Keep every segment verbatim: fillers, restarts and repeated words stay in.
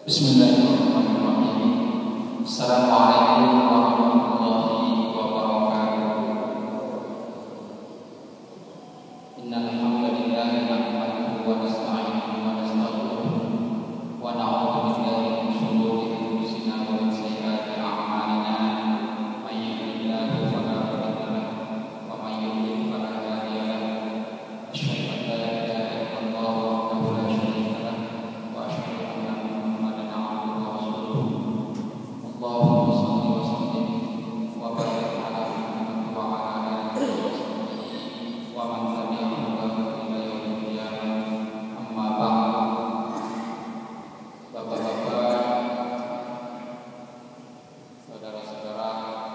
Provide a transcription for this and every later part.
Bismillahirrahmanirrahim. Assalamualaikum warahmatullahi wabarakatuh. Innal hamdalillah nahmaduhu wa nasta'inuhu wa nastaghfiruh wa na'udzu billahi min shururi anfusina wa min sayyiati a'malina. May yahdihillahu fala mudilla lahu wa may yudlil fala hadiya lahu. Asyhadu an la ilaha illallah wahdahu la syarika lahu wa asyhadu anna Muhammadan abduhu wa rasuluh. Allahumma shalli wa sallim wa barik ala Muhammad wa ala alihi wa sahbihi wa man tabi'ahum ila yaumil qiyamah. Amma ba'd. Bapak-bapak, saudara-saudara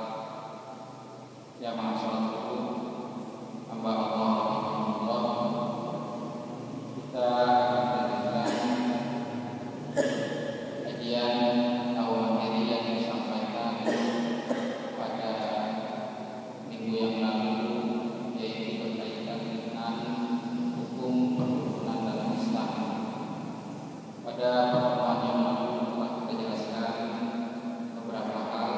jamaah salat subuh, hamba Allah rahimahullah, kita lanjutkan kajian tahun materi yang disampaikan pada minggu yang lalu, yaitu berkaitan dengan hukum perdukunan dalam Islam. Pada pertemuan yang lalu telah kita jelaskan beberapa hal,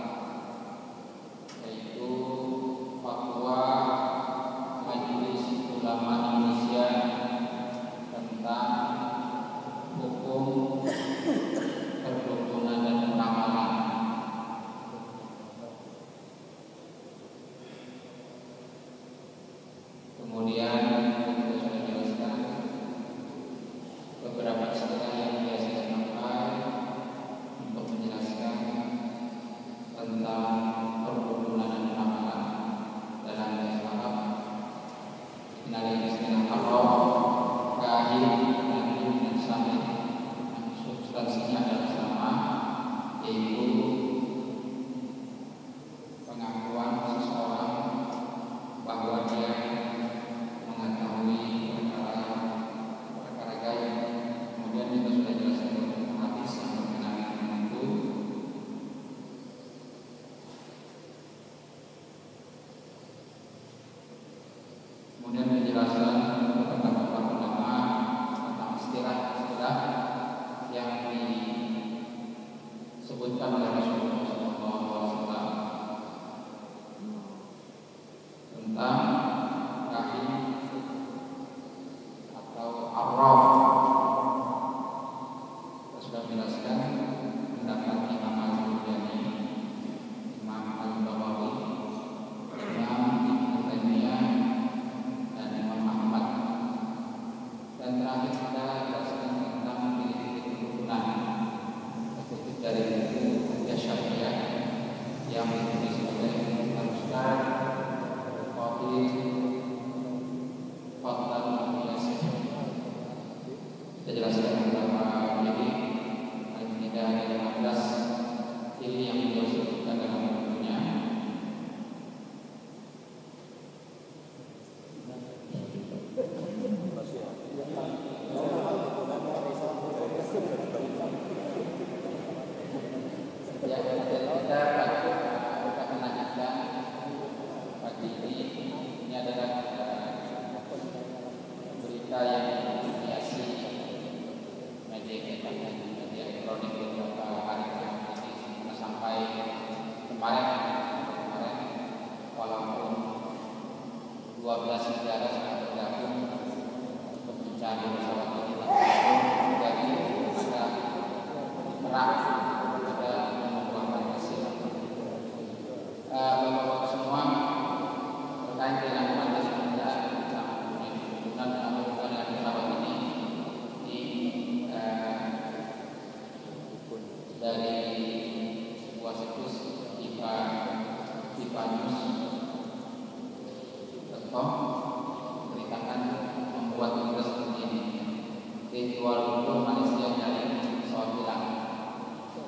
yaitu fatwa Majelis Ulama Indonesia tentang hukum perdukunan dan ramalan. Kemudian kita sudah jelaskan beberapa istilah yang biasa dipakai untuk menjelaskan tentang perdukunan dan ramalan dalam bahasa Arab. Dari istilah arwah, kahin, nabi, dan sahih, substansinya adalah sama, yaitu pengakuan seseorang bahwa dia mengetahui perkara-perkara gaib. Kemudian kita sudah jelaskan beberapa hadis yang berkenaan dengan itu. Kemudian dijelaskan pendapat para ulama tentang istilah-istilah yang disebutkan oleh Rasulullah shallallahu alaihi wasallam tentang kahin atau arwah. Kita sudah menjelaskan pendapat Imam Al-Ghazali, Imam Al-Bawawi, Imam Ibnu Taimiyah, dan Imam Ahmad. Dan terakhir kita jelaskan tentang titik-titik kerukunan, titik dari buku Syafi'iyah yang ditulis oleh Al-Ustaz Fadil Fadlan Al-Yasir. Kita jelaskan beberapa ini, paling tidak ada lima belas ini yang beliau sebutkan dalam bukunya. Ya, kita patut kita menanyakan pagi ini. Ini adalah berita yang dihiasi media kita, media elektronik beberapa hari terakhir ini sampai kemarin kemarin walaupun dua belas negara sudah bergabung untuk mencari pesawat ini, dari ada perang, ada membuahkan hasil. Bapak-bapak semua, terkait dengan materi pembelajaran tentang perdukunan dan perdukunan dengan pesawat ini, di dari sebuah situs Viva Viva News dot com beritakan membuat tugas seperti ini. Di luar itu Malaysia dari pesawat hilang.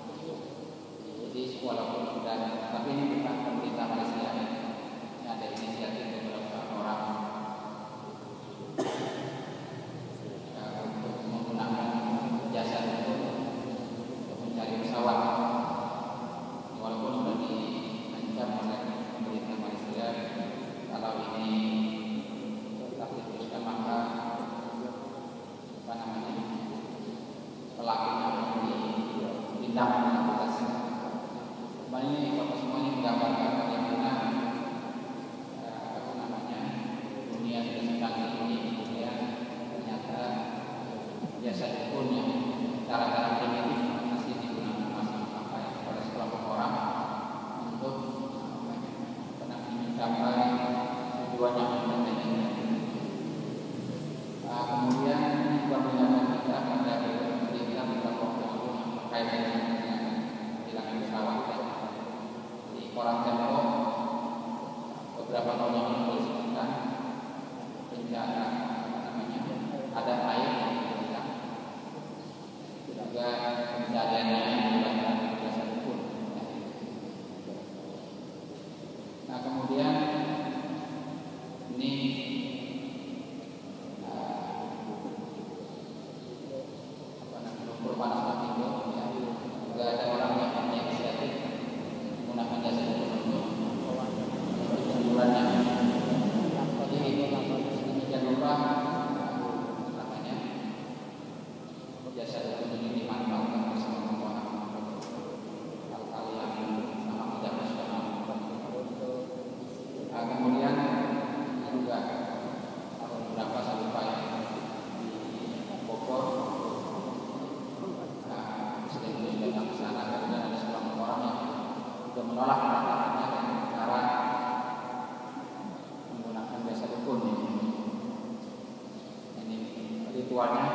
spiritualnya,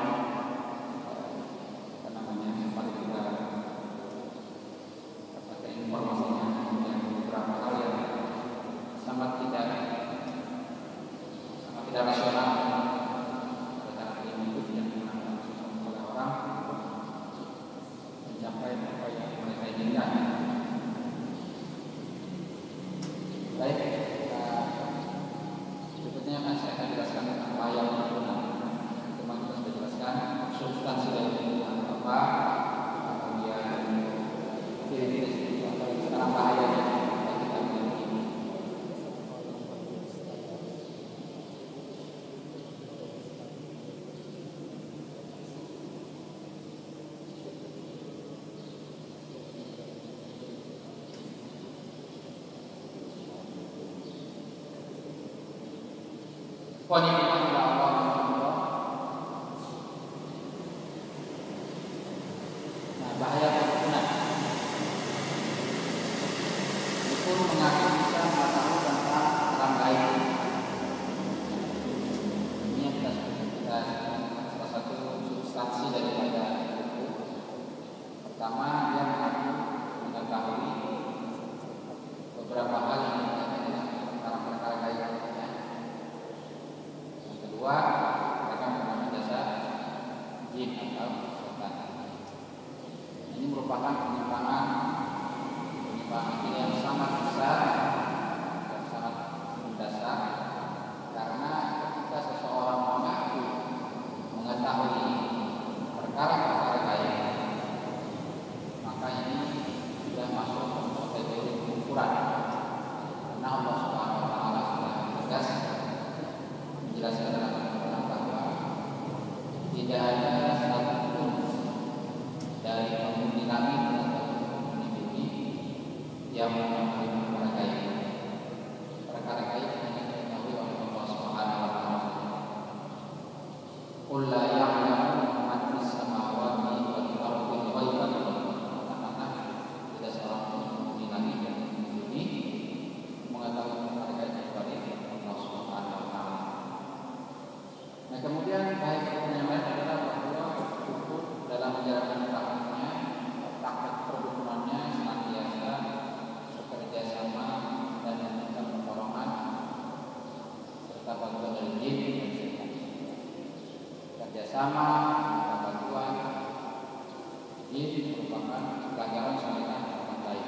apa namanya, sempat kita dapatkan informasinya yang beberapa hal yang sangat tidak sangat tidak rasional secara primitif yang dilakukan oleh orang mencapai apa yang mereka inginkan. Baik, uh, berikutnya akan saya akan jelaskan tentang bahaya perkebunan. Teman kita sudah jelaskan substansi dari perkebunan apa, kemudian ciri-ciri apa yang sekarang bahayanya yang kita miliki. Wanita Allah nah, bahaya perkebunan itu pun mengaku bisa mengetahui tentang alam gaib. Ini yang kita kita salah satu substansi daripada itu. Pertama, dia mengaku mengetahui beberapa hal yang berkaitan dengan perkara-perkara gaib. Kedua, mereka menggunakan jasa jin atau setan. Ini merupakan penyimpangan penyimpangan yang sangat besar dan sangat mendasar, karena ketika seseorang mengaku mengetahui perkara-perkara gaib, maka ini sudah masuk ke kategori kekufuran. Karena Allah Subhanahu wa taala sudah tegas menjelaskan dalam Al-Quran bahwa tidak ada satupun dari penghuni langit atau penghuni bumi yang mengetahui perkara gaib. Perkara gaib hanya diketahui oleh Allah Subhanahu wa taala. Qul la ya'lamu man fis samawati wal ardi ghaiba illa Allah. Tidak seorang penghuni langit dan penghuni bumi mengetahui perkara gaib kecuali Allah Subhanahu wa taala. Nah, kemudian baik yang lain adalah bahwa dukun dalam menjalankan praktiknya, praktek perdukunannya senantiasa bekerja sama dan meminta pertolongan serta bantuan dari jin dan setan. Kerjasama, minta bantuan jin merupakan pelanggaran syariat orang lain.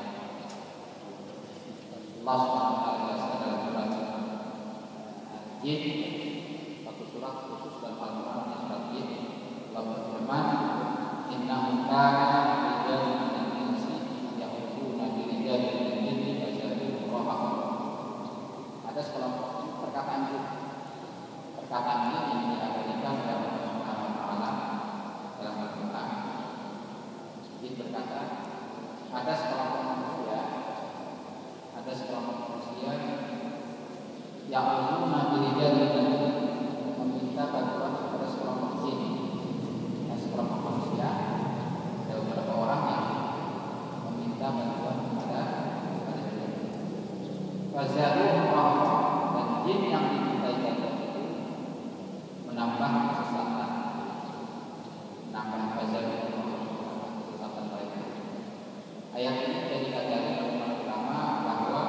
Allah Subhanahu wa taala jelaskan dalam surat Jin, satu surat khusus dalam Al-Quran, surat Jin. Allah berfirman, Innahu kana rijalun minal insi ya'uduna birijalin minal jinni fazaduhum rahaqa. Ada sekelompok perkataan itu. Perkataan ini diabadikan oleh Allah Subhanahu wa taala dalam Al-Quran. Jin berkata, ada sekelompok manusia, ada sekelompok manusia yang ya'uduna birijalin minal jinni, meminta bantuan kepada sekelompok jin. Nah, sekelompok manusia, ada beberapa orang yang meminta bantuan kepada kepada jin. Fazaduhum rahaqa, dan jin yang dimintai bantuan itu menambah kesesatan, menambah fazaduhum rahaqa, kesesatan mereka. Ayat ini jadi ajaran oleh para ulama bahwa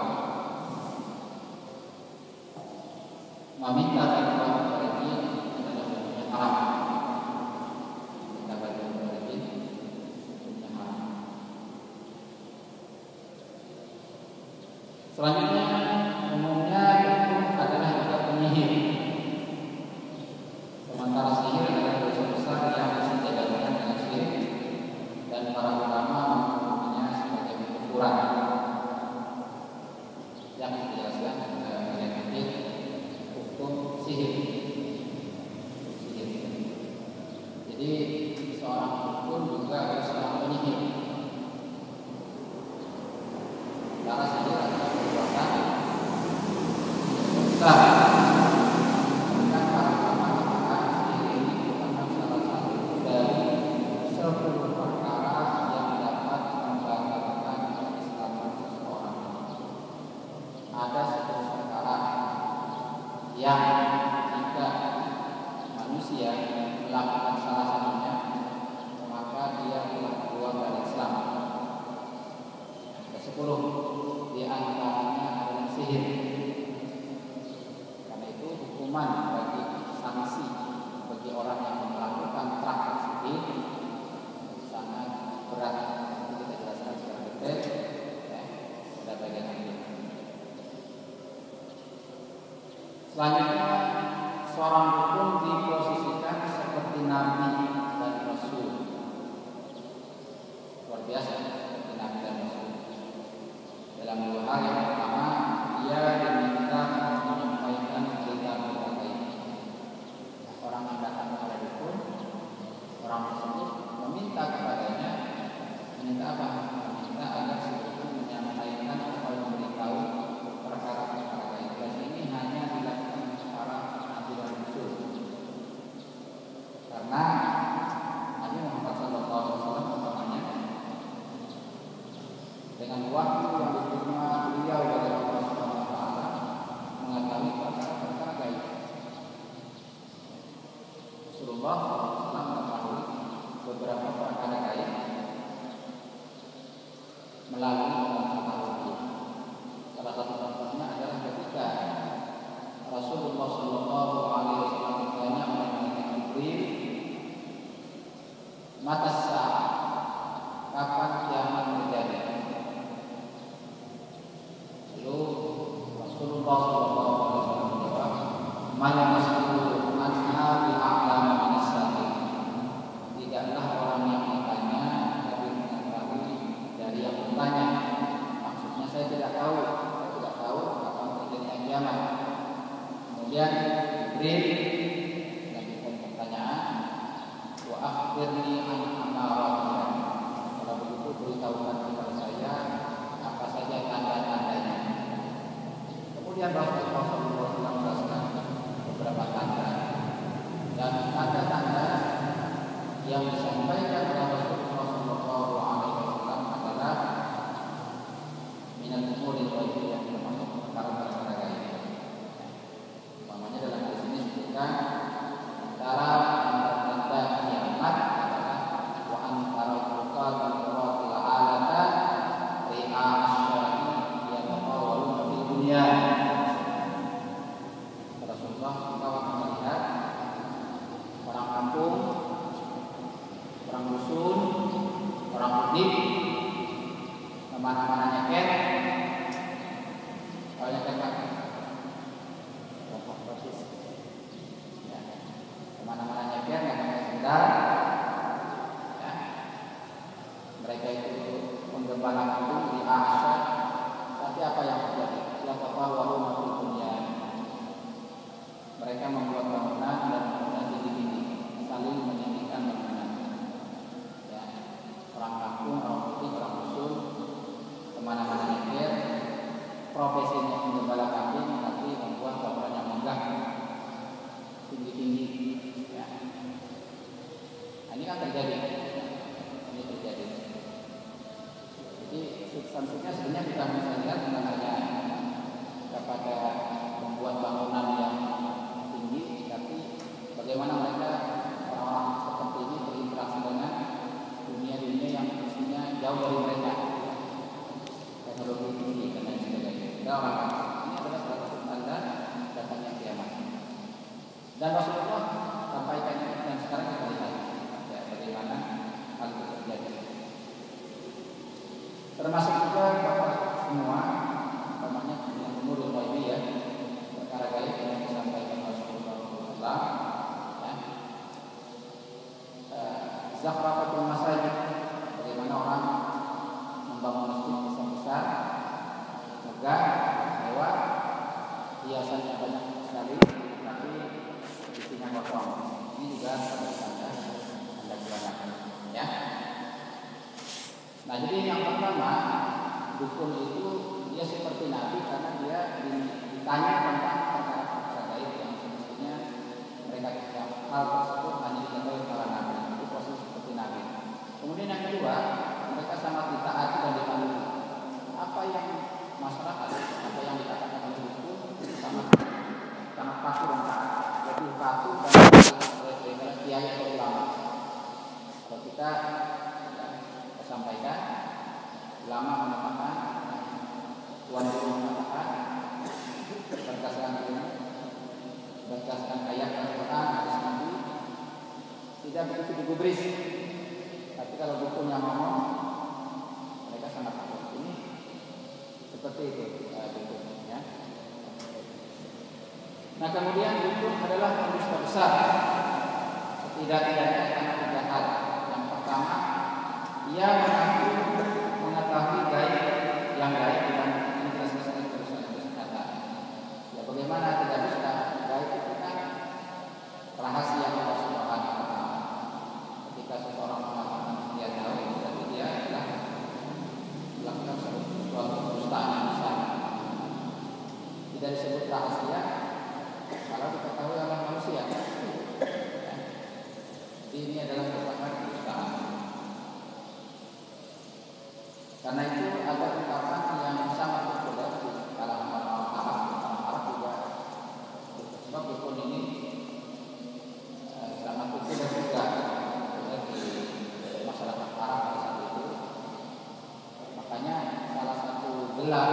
meminta bantuan kepada jin adalah hukumnya haram. Meminta bantuan kepada jin hukumnya haram. Selanjutnya, umumnya dukun adalah juga penyihir. Sementara sihir adalah dosa besar yang bisa digantikan dengan syirik, dan para ulama menghukumi sebagai kekufuran. Yang dijelaskan dalam ayat ini hukum sihir. Sihir. Jadi seorang dukun juga harus seorang penyihir. Karena sihir adalah perbuatan besar. Bahkan para ulama mengatakan sihir ini merupakan salah satu dari sepuluh perkara yang dapat membatalkan keislaman seseorang. Ada sepuluh perkara yang jika manusia melakukan salah satunya, maka dia telah keluar dari Islam. Kesepuluh di antaranya adalah sihir. Karena itu hukuman bagi sanksi bagi orang yang melakukan praktek sihir sangat berat. Nanti kita jelaskan secara detail ya, pada bagian ini. Selanjutnya, seorang dukun diposisikan seperti nabi dan rasul. Luar biasa, seperti nabi dan rasul. Dalam dua hal, yang pertama, dia diminta menyampaikan berita-berita gaib. Orang yang datang kepada dukun, orang tersebut meminta kepadanya, meminta apa? Meminta agar si dukun menyampaikan atau memberitahu perkara-perkara gaib. Dan ini hanya dilakukan para nabi dan rasul. Karena Nabi Muhammad shallallahu alaihi wasallam umpamanya dengan waktu yang diterima beliau dari Allah Subhanahu wa taala mengetahui perkara-perkara gaib. Rasulullah shallallahu alaihi wasallam mengetahui beberapa perkara gaib melalui pengetahuan. Salah satu contohnya adalah ketika Rasulullah shallallahu alaihi wasallam ditanya oleh malaikat Jibril, mata sa'ah, kapan kiamat terjadi? Lalu Rasulullah shallallahu alaihi wasallam menjawab, "Mana mas'ulun anha bi'a'lam min as-sa'il." Tidaklah orang yang ditanya lebih mengetahui dari yang bertanya. Maksudnya saya tidak tahu, saya tidak tahu kapan terjadinya kiamat. Kemudian Jibril melanjutkan pertanyaan, wa akhbirni an amaratnya. Kalau begitu beritahukan kepada saya apa saja tanda-tandanya. Kemudian Rasulullah shallallahu alaihi wasallam menjelaskan beberapa tanda, dan tanda-tanda yang disampaikan oleh Rasulullah shallallahu alaihi wasallam adalah minal umuri wajib, yang termasuk perkara-perkara gaib. Umpamanya dalam hadis ini disebutkan antara tanda kiamat adalah wa antara al-qur'an wal alata ri'a asy-syai'i yataqawwaluna fil dunya. Rasulullah kita waktu melihat orang kampung, orang dusun, orang mudik kemana-mana nyeket, kalau nyeket kan ya, kemana-mana nyeket, nggak pakai sendal ya. Mereka itu menggembala kampung di Asia. Tapi apa yang terjadi? Ya taqawwalu fil dunya. Mereka membuat bangunan dan bangunan tinggi-tinggi, saling meninggikan bangunan. Ya, orang kampung, orang putih, orang dusun, kemana-mana nyekir, profesinya menggembala kambing, tapi membuat bangunan yang megah, tinggi-tinggi. Ya. Ini kan terjadi, ini terjadi. Jadi substansinya sebenarnya kita bisa lihat bukan hanya kepada membuat bangunan yang tinggi, tapi bagaimana mereka orang-orang seperti ini berinteraksi dengan dunia-dunia yang mestinya jauh dari mereka, teknologi tinggi dan lain sebagainya. Dan orang ini adalah salah satu tanda datangnya kiamat. Dan Rasulullah sampaikan ini, dan sekarang kita lihat ya, bagaimana hal itu terjadi. Termasuk juga bapak semua, namanya yang umur ini ya, perkara gaib yang disampaikan Rasulullah shallallahu alaihi wasallam. Ya. Zakhrafatul masajid, bagaimana orang membangun masjid besar-besar, megah, mewah, hiasannya banyak sekali, tapi isinya kosong. Ini juga tanda-tanda tanda kiamat. Ya. Nah, jadi yang pertama, dukun itu dia seperti nabi karena dia ditanya tentang perkara-perkara gaib yang semestinya mereka tidak, hal tersebut hanya diketahui para nabi. Itu proses seperti nabi. Kemudian yang kedua, mereka sangat ditaati dan dipatuhi. Apa yang masyarakat, apa yang dikatakan oleh dukun itu sangat sangat patuh dan taat. Jadi patuh dan oleh kiai atau kita ya, sampaikan, ulama mengatakan, tuan guru mengatakan, berdasarkan berdasarkan ayat Al-Quran, hadis Nabi, tidak begitu digubris. Tapi kalau dukun yang ngomong, mereka sangat takut. Ini seperti itu uh, dukun, ya. Nah kemudian dukun adalah pendusta besar. Setidak-tidaknya karena tiga hal. Yang pertama, ia mengaku mengetahui gaib yang gaib dan menjelaskan terus-terus kata. Ya bagaimana tidak bisa gaib itu kan rahasia Allah Subhanahu wa taala. Ketika seseorang mengatakan dia tahu, berarti dia adalah melakukan suatu kedustaan yang besar. Tidak disebut rahasia kalau diketahui oleh manusia. Ini adalah merupakan kedustaan. Karena itu ada ungkapan yang sangat populer di kalangan orang Arab, orang Arab juga. Sebab dukun ini eh, sangat populer juga di masyarakat Arab pada saat itu. Makanya salah satu gelar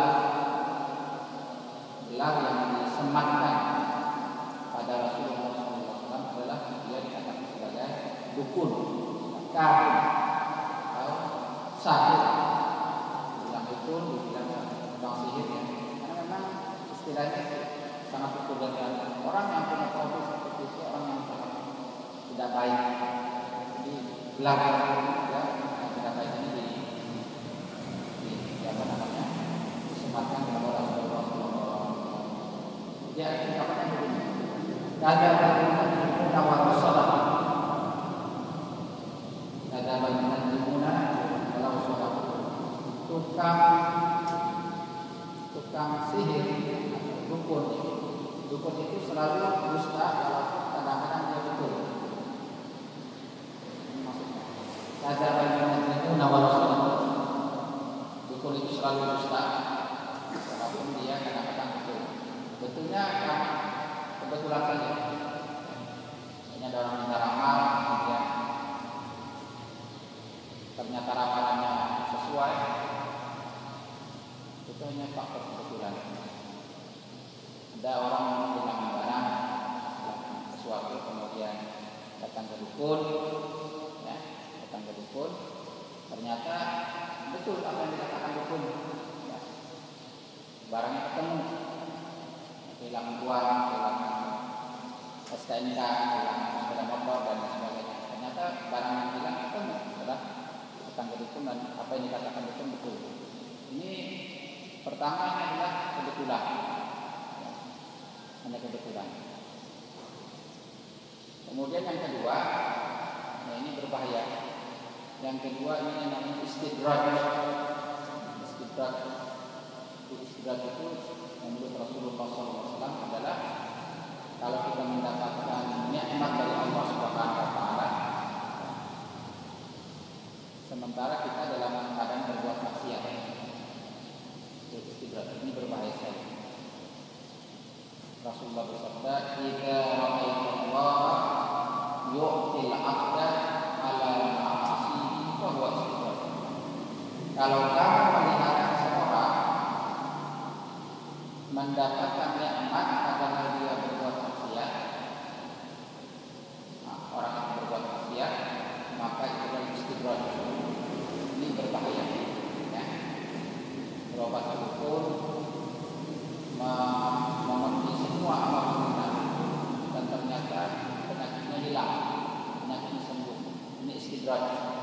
gelar yang disematkan pada Rasulullah shallallahu alaihi wasallam adalah dia dikatakan sebagai dukun, kahin, atau sahir. Dibilang dukun, dibilang tukang sihir, ya. Karena memang istilahnya sangat populer dan orang yang punya profil seperti itu orang yang sangat tidak baik. Jadi gelar ya, yang tidak baik ini di, di, di apa namanya disematkan kepada Rasulullah shallallahu alaihi wasallam. Jadi apa yang begini? Ada bagaimana tawar salat. Ada bagaimana kalau salat. Tukang tukang sihir atau dukun dukun itu selalu dusta kalau kadang-kadang dia betul. Maksudnya ada bagaimana salat. Dukun itu selalu dusta walaupun dia kadang-kadang betul. Betulnya karena kebetulan saja. Ini ada orang minta ramal, kemudian ternyata ramalannya sesuai. Itu hanya faktor kebetulan. Ada orang yang bilang barang sesuatu, kemudian datang ke dukun, ya, datang ke dukun. Ternyata betul apa yang dikatakan dukun. Ya. Barangnya ketemu. Hilang uang, hilang S T N K, hilang sepeda motor dan sebagainya. Ternyata barang yang hilang itu adalah datang ke dukun dan apa yang dikatakan dukun betul. Ini pertama ini adalah kebetulan, ya, hanya kebetulan. Kemudian yang kedua, nah ini berbahaya. Yang kedua ini yang namanya istidraj. Istidraj, istidraj itu menurut Rasulullah shallallahu alaihi wasallam adalah kalau kita mendapatkan nikmat dari Allah Subhanahu wa taala sementara kita dalam keadaan berbuat maksiat. Ini berbahaya sekali. Rasulullah bersabda, "Idza ra'aitallaha yu'til 'abda 'ala ma'asihi fa huwa istidraj." Kalau kamu melihat seseorang mendapatkan nikmat padahal dia berbuat maksiat, nah, orang yang berbuat maksiat maka itu adalah istidraj. Ini berbahaya, ya. Berobat ke dukun, memenuhi semua amal sunnah dan ternyata penyakitnya hilang, penyakitnya sembuh. Ini istidraj.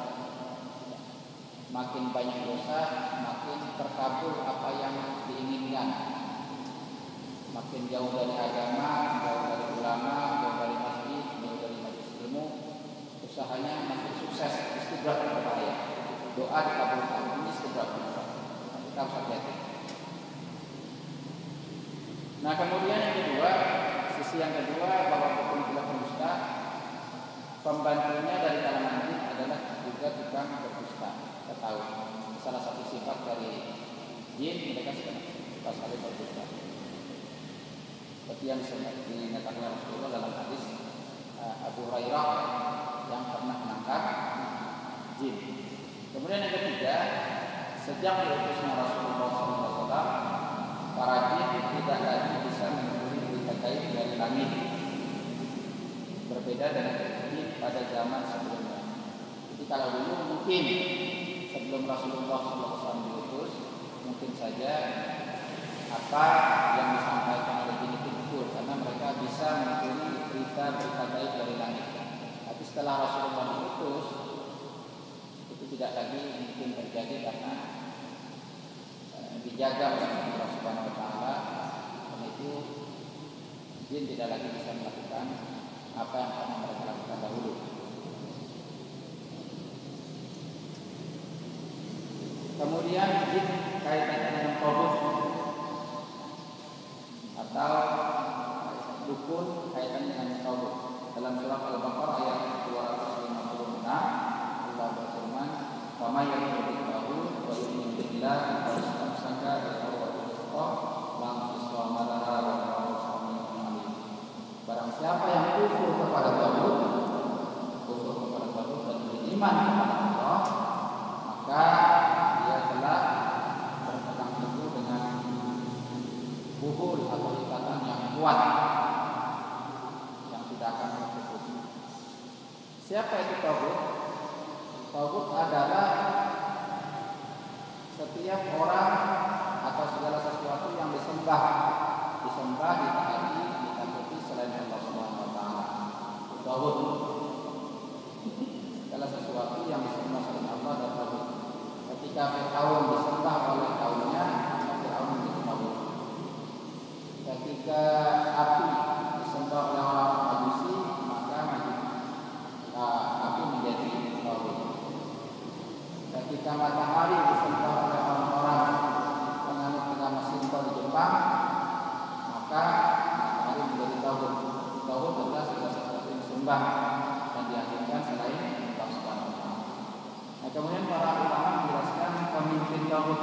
Makin banyak dosa, makin terkabul apa yang diinginkan. Makin jauh dari agama, jauh dari ulama, jauh dari masjid, jauh dari majelis ilmu, usahanya makin sukses. Istidraj berbahaya. Doa dikabulkan, ini istidraj. Kita harus hati-hati. Nah kemudian yang kedua, sisi yang kedua bahwa dukun itu berdusta, pembantunya dari kalangan jin adalah juga tukang berdusta. Kita tahu salah satu sifat dari jin, mereka suka sekali berdusta. Seperti yang dinyatakan Rasulullah dalam hadis uh, Abu Hurairah yang pernah menangkap jin. Kemudian yang ketiga, sejak diutusnya Rasulullah shallallahu alaihi wasallam, para jin tidak lagi bisa mengetahui berita gaib dari langit. Berbeda dengan jin pada zaman sebelumnya. Jadi kalau dulu mungkin sebelum Rasulullah shallallahu alaihi wasallam diutus, mungkin saja apa yang disampaikan oleh jin itu betul, karena mereka bisa mengetahui berita-berita gaib dari langit. Tapi setelah Rasulullah diutus, itu tidak lagi mungkin terjadi karena e, dijaga oleh Allah Subhanahu Wa Taala. Karena itu jin tidak lagi bisa melakukan apa yang pernah mereka lakukan dahulu. Kemudian jin kaitannya dengan tauhid atau dukun kaitannya dengan tauhid. Dalam surah Al-Baqarah ayat dua ratus lima puluh enam Allah berfirman, "Wa may yu'minu wa yu'minu billahi wa yastamsaka bi-tawhidil haqq lam yusawma laha wa yusawmi alim." Barang siapa yang kufur kepada tauhid, kufur kepada tauhid dan beriman kepada Allah, maka dia telah berpegang teguh dengan buhul atau ikatan yang kuat yang tidak akan terputus. Siapa itu tauhid? Tauhid adalah setiap orang atau segala sesuatu yang disembah, disembah, ditaati, ditakuti selain Allah Subhanahu Wa Taala. Tauhid. Segala sesuatu yang disembah selain Allah dan tauhid. Ketika Fir'aun disembah oleh kaumnya, maka Fir'aun menjadi tauhid. Ketika api disembah oleh orang Majusi, maka uh, api menjadi tauhid. Ketika matahari disembah oleh orang-orang penganut agama Shinto di Jepang, maka matahari menjadi tauhid. Tauhid adalah segala sesuatu yang disembah dan dihadirkan selain Allah Subhanahu Wa Taala. Nah, kemudian para ulama menjelaskan pemimpin tauhid.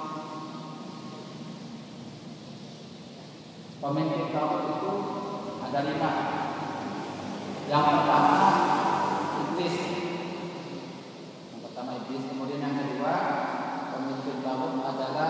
Pemimpin tauhid itu ada lima. Yang pertama iblis. Yang pertama iblis. Kemudian yang kedua, pemimpin tauhid adalah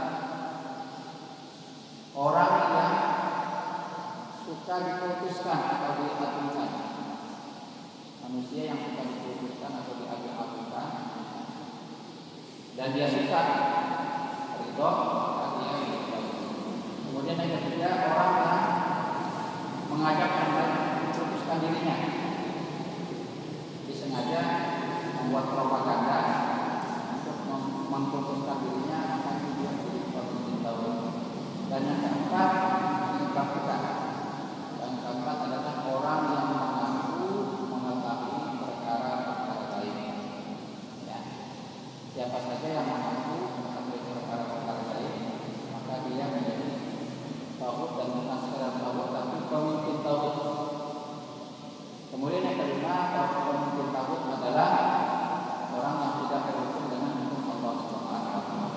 orang yang suka diputuskan atau diagungkan. Manusia yang suka diputuskan atau diagungkan dan dia suka ridho, dia kemudian yang ketiga, orang yang mengajak orang lain memutuskan dirinya. Disengaja membuat propaganda untuk memutuskan dirinya akan dia menjadi pemimpin tauhid. Dan yang keempat, mengungkapkan. Dan yang keempat adalah orang yang mengaku mengetahui perkara-perkara gaib. Ya. Siapa saja yang mengaku mengetahui perkara-perkara gaib, maka dia menjadi tauhid dan bukan sekedar tauhid tapi pemimpin tauhid. Kemudian yang kelima, pemimpin tauhid adalah orang yang tidak berhukum dengan hukum Allah Subhanahu Wa Taala.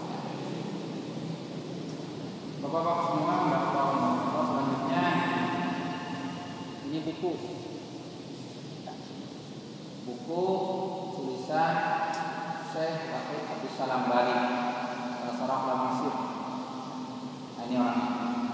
Bapak-bapak semua, bapak-bapak selanjutnya ini buku, buku tulisan Syekh Wahid Abdus Salam Bari, Sarah Al-Masir. Nah, ini orang.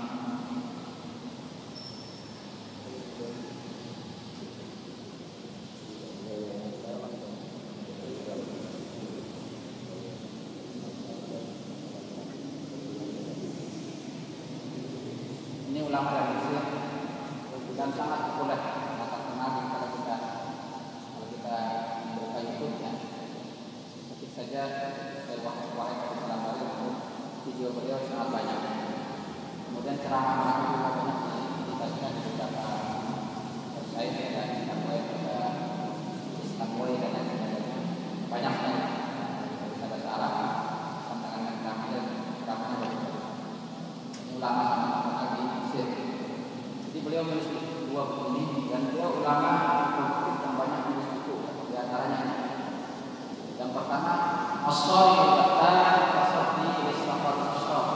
Ini ulama dari Mesir dan sangat populer, sangat terkenal kalau kita kalau kita membuka YouTube ya. Ketik saja saya Wahid Abdus Salam Bari, video beliau sangat banyak. Kemudian ceramah beliau juga banyak dikasihkan di beberapa website ya, dan Islamway, ada Islamway dan lain sebagainya. Banyak sekali. Ada salah tantangan yang terakhir ceramahnya banyak. Ini ulama sangat terkenal di Mesir. Jadi beliau menulis dua buku ini dan beliau ulama produktif yang banyak menulis buku. Di antaranya yang pertama As-Sari al-Qattan Tasawdi Islamwat As-Sari.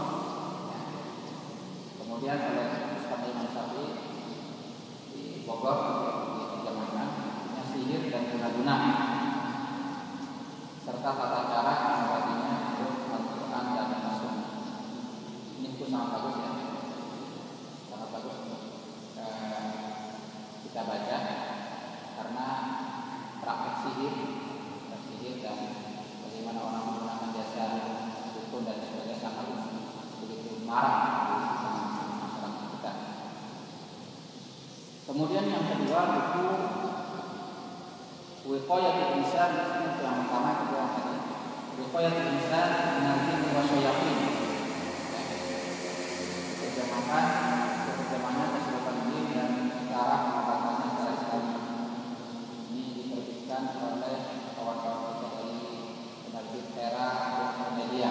Kemudian oleh Ustaz Imam Syafi'i di Bogor di Jamaah sihir dan guna-guna. serta tata cara mengobatinya untuk Al-Quran dan Sunnah. Ini buku sangat bagus ya, sangat bagus untuk eh, kita baca karena praktek sihir, praktek sihir dan bagaimana orang menggunakan jasa dukun dan sebagainya sangat begitu marah di masyarakat kita. Kemudian yang kedua buku Wiqayatul Insan, yang pertama kedua tadi Wiqayatul Insan minal-jinni wasyayatin. Terjemahkan, terjemahnya keseluruhan ini dan cara pengobatannya secara Islam. Ini diterbitkan oleh kawan-kawan kita dari penerbit Era Media.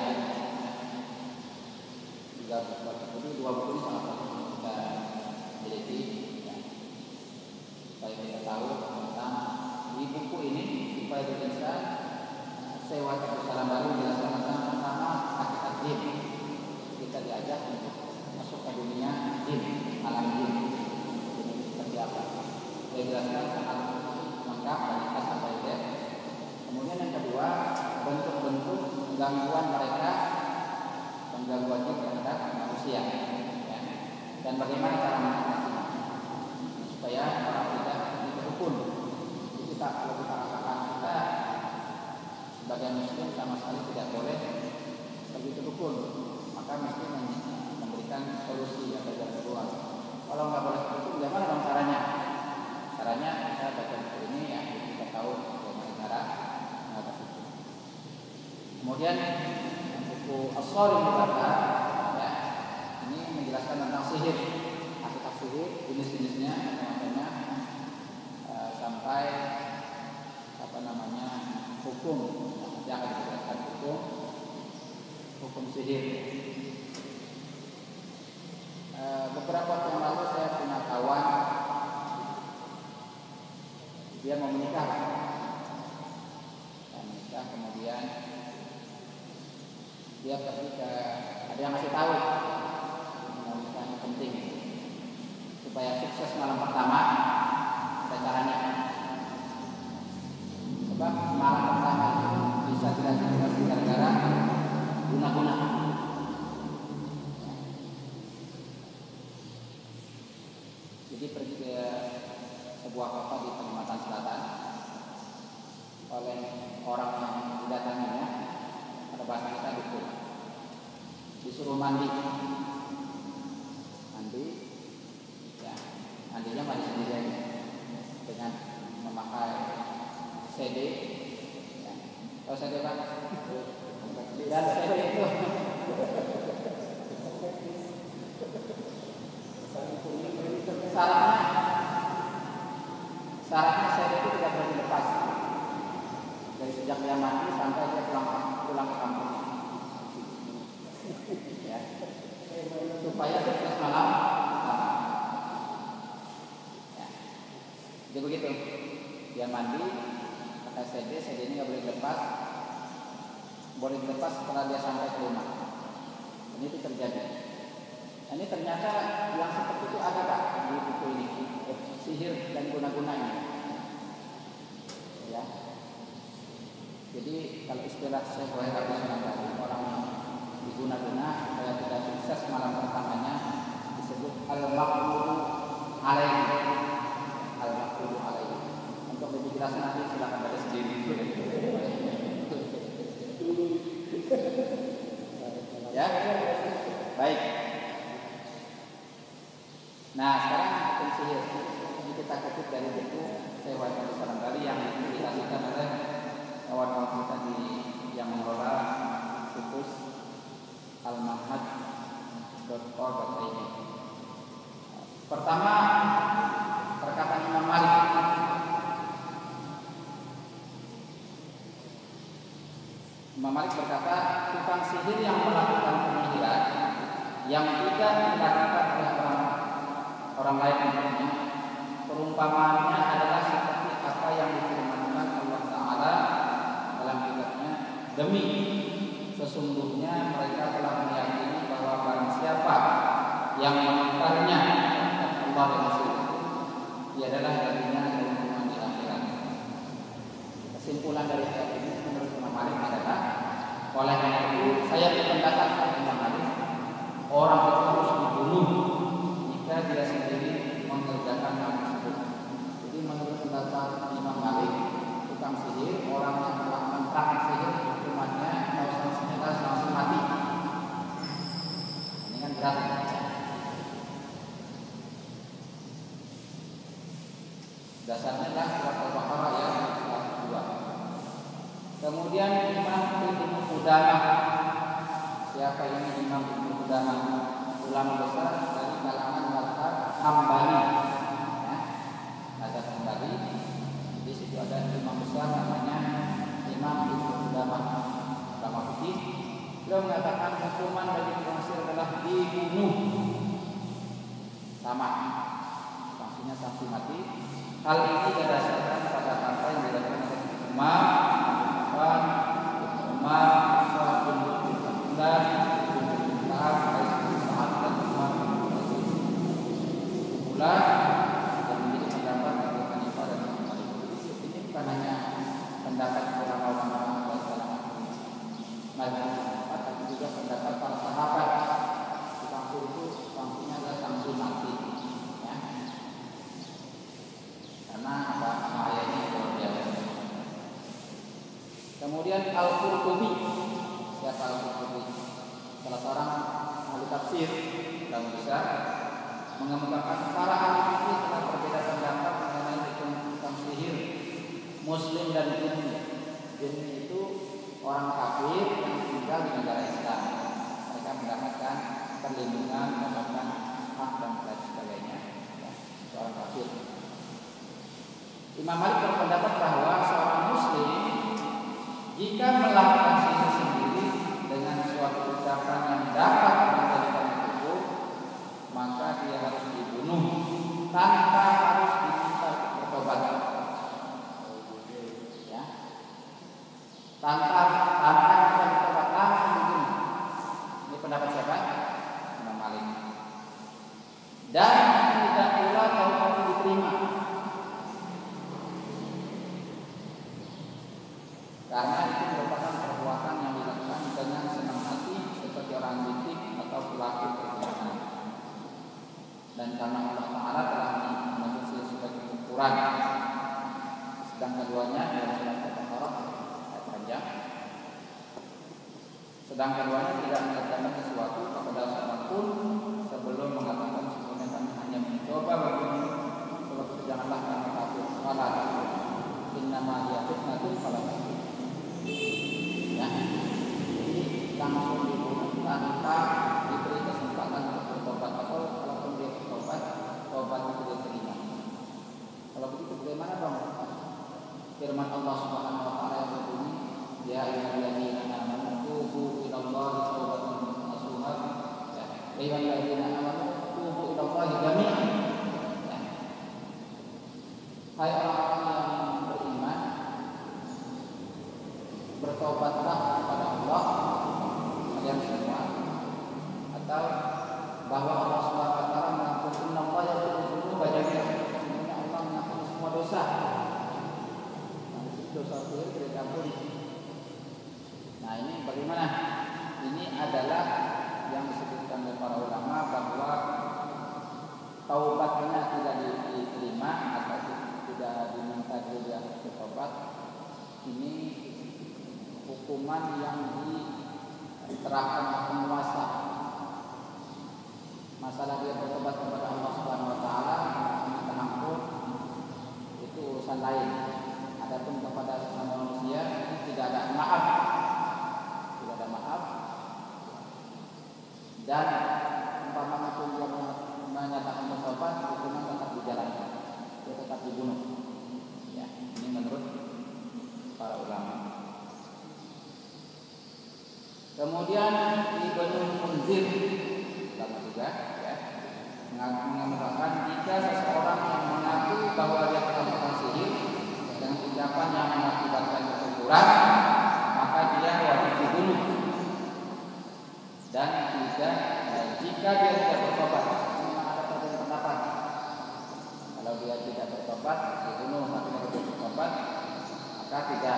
Juga buku dua buku ini sangat bagus kita miliki, ya. Supaya kita tahu tentang di buku ini supaya bisa sewa kebesaran baru menjelaskan tentang pertama hakikat jin. Kita diajak untuk masuk ke dunia jin, alam jin. Ini seperti apa? Saya jelaskan sangat lengkap dari A sampai Z. Kemudian yang kedua, bentuk-bentuk gangguan mereka, penggangguan jin terhadap manusia, ya. Dan bagaimana cara mengatasinya supaya orang tidak diterukun. Kita kalau kita katakan kita sebagai muslim sama sekali tidak boleh begitu dukun, maka mesti memberikan solusi atau jalan keluar. Kalau nggak boleh begitu, bagaimana dong caranya? Caranya kita baca buku ini ya, kita tahu bagaimana cara mengatasi itu. Kemudian buku As-Sarim Al-Battar, ya, ini menjelaskan tentang sihir, hakikat sihir, jenis-jenisnya, macam-macamnya, uh, sampai apa namanya hukum, yang akan dijelaskan hukum, hukum sihir. Uh, beberapa waktu yang lalu saya punya kawan, dia mau menikah, nah, menikah kemudian dia pergi ke, ada yang ngasih tahu mau nikahnya penting supaya sukses malam pertama, ada caranya. Sebab malam pertama itu bisa tidak sukses gara-gara guna-guna. Jadi pergi ke sebuah kota di Kalimantan Selatan oleh orang yang didatanginya, pada bahasa kita dukun, disuruh mandi, mandi, ya, mandinya mandi sendiri dengan memakai C D, ya. Tahu C D Pak? Dan C D itu syaratnya, syaratnya C D itu tidak boleh dilepas dari sejak dia mandi sampai dia pulang pulang ke kampung, ya, supaya sukses malam, ya. Jadi begitu, dia mandi pakai C D, C D ini nggak boleh dilepas, boleh dilepas setelah dia sampai ke rumah. Ini itu terjadi. Nah, ini ternyata yang seperti itu ada Pak di buku ini, sihir dan guna-gunanya, ya. Jadi kalau istilah saya boleh katakan tadi, orang yang diguna-guna supaya tidak sukses malam pertamanya disebut al-maqludu alaihi, al-maqludu alaihi. Untuk lebih jelas nanti silakan baca sendiri. Ya, baik. Nah, sekarang hukum sihir ini kita kutip dari buku Syekh Wahid Salamgali yang dikasihkan oleh kawan-kawan kita di yang mengelola situs almahad dot co dot i d. Pertama, perkataan Imam Malik. Imam Malik berkata, tukang sihir yang melakukan penyihir yang tidak dilakukan oleh orang orang lain untuknya, perumpamaannya adalah seperti apa yang difirmankan Allah Ta'ala dalam kitabnya, demi sesungguhnya mereka telah meyakini bahwa barang siapa yang mengingkarnya dan Allah dan Rasul, ia adalah baginya dari hukuman di akhirat. Kesimpulan dari ayat ini menurut Imam Malik Dasarnya adalah surat Al-Baqarah ayat seratus dua. Kemudian Imam Ibnu Qudamah. Siapa ini Imam Ibnu Qudamah? Ulama besar dari kalangan mazhab Hambali. Ya, mazhab Hambali. Di situ ada imam besar namanya Imam Ibnu Qudamah. Ulama fikih. Beliau mengatakan hukuman bagi pengasir adalah dibunuh. Sama. Sanksinya sanksi mati. Hal ini berdasarkan pada kata yang dilakukan oleh Umar, Umar, Umar, Umar bin Abdullah, bin Sa'ad, bin Sa'ad dan Umar bin Aziz. Pula yang menjadi pendapat Abu Hanifah dan Imam Malik. Ini bukan hanya pendapat para ulama dan kalangan mazhab, tapi juga pendapat para sahabat. Sanksi itu sanksinya adalah sanksi mati. Karena apa? Bahayanya luar biasa. Kemudian Al-Qurtubi. Siapa Al-Qurtubi? Salah seorang ahli tafsir yang besar mengemukakan para ahli fikih telah berbeda pendapat mengenai hukum tentang sihir Muslim dan jin. Jin itu orang kafir yang tinggal di negara Islam. Mereka mendapatkan perlindungan, mendapatkan hak dan lain sebagainya. Ya, seorang kafir. Imam Malik berpendapat bahwa seorang muslim jika melakukan sihir sendiri dengan suatu ucapan yang dapat menjadikan kufur, maka dia harus dibunuh tanpa harus diminta bertobat. Ya. Tanpa tanpa diminta bertobat langsung dibunuh. Ini pendapat siapa? Imam Malik. Dan tidak pula taubat diterima. Karena itu merupakan perbuatan yang dilakukan dengan senang hati seperti orang bintik atau pelaku perbuatan. Dan karena Allah Taala telah menyebut sebagai ukuran. Sedang keduanya dalam surat Al-Baqarah ayat panjang. Sedang keduanya tidak mengatakan sesuatu kepada seorang pun sebelum mengatakan sebenarnya kami hanya mencoba bagaimana sebab janganlah kamu takut malah takut. Innama hiya fitnatun fala takut. Ya, ini langsung dibunuh tanpa diberi kesempatan untuk bertobat. Atau kalaupun dia bertobat, tobat itu dia terima. Kalau begitu bagaimana dong? Firman Allah Subhanahu Wa Taala yang berbunyi, Ya ayyuhalladzina amanu tubu ilallahi taubatan nasuha. Ya, ayyuhalladzina amanu tubu ilallahi jami'an. Ya. Hai orang-orang yang beriman, bertobatlah kepada Allah kalian semua, atau bahwa Allah Subhanahu Wa Taala mengampuni Allah yang berbulu banyak sebenarnya Allah mengampuni semua dosa. Dosa itu tidak diampuni. Nah ini bagaimana? Ini adalah yang disebutkan oleh para ulama bahwa taubatnya tidak diterima atau tidak diminta dia bertobat. Ini hukuman yang diterapkan oleh penguasa. Masalah dia bertobat kepada Allah Subhanahu Wa Taala minta ampun itu urusan lain. Adapun kepada sesama manusia tidak ada maaf, tidak ada maaf. Dan umpamanya pun dia menyatakan bertobat, hukuman tetap dijalankan, dia tetap dibunuh. Ya, ini menurut para ulama. Kemudian Ibnu Munzir sama juga ya, mengatakan jika seseorang yang mengaku bahwa dia telah melakukan sihir dengan ucapan yang mengakibatkan kekufuran, maka dia wajib dibunuh. Dan tidak eh, jika dia tidak bertobat, memang ada perbedaan pendapat. Kalau dia tidak bertobat, dibunuh. Tapi kalau dia bertobat, maka tidak.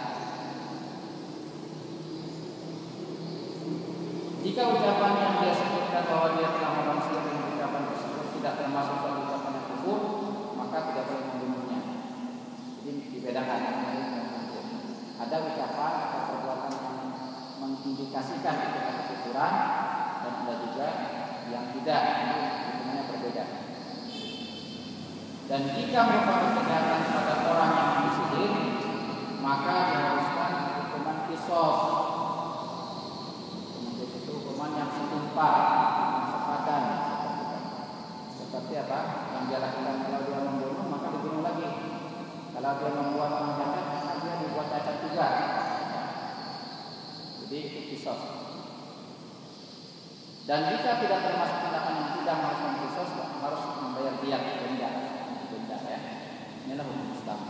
Jika ucapan yang dia sebutkan bahwa dia telah melakukan sihir dengan ucapan tersebut tidak termasuk dalam ucapan yang kufur, maka tidak boleh membunuhnya. Jadi dibedakan. Ada ucapan atau perbuatan yang mengindikasikan itu adalah kekufuran, dan ada juga yang tidak. Hukumannya berbeda. Dan jika merupakan kejahatan pada orang yang disihir, maka diharuskan hukuman qisas. Kemudian itu hukuman yang setimpal, yang sepadan. Seperti apa? Yang dia lakukan kalau dia membunuh, maka dibunuh lagi. Kalau dia membuat orang cacat, maka dia dibuat cacat juga. Jadi itu qisas. Dan jika tidak termasuk tindakan yang tidak melakukan qisas, harus membayar diyat, denda. Denda ya. Inilah hukum Islam.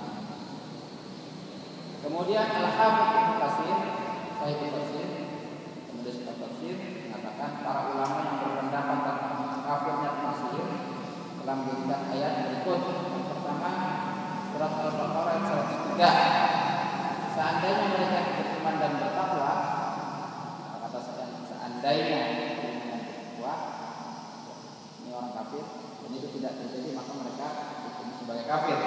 Kemudian Al-Hafidz Ibnu Katsir, Sahih Tafsir, kemudian Kitab Tafsir mengatakan para ulama yang berpendapat tentang kafirnya penasir telah memberikan ayat berikut. Yang pertama, surat Al-Baqarah ayat seratus tiga. Seandainya mereka beriman dan bertakwa, kata seandainya beriman dan bertakwa, ini orang kafir, dan itu tidak terjadi, maka mereka dihukum sebagai kafir.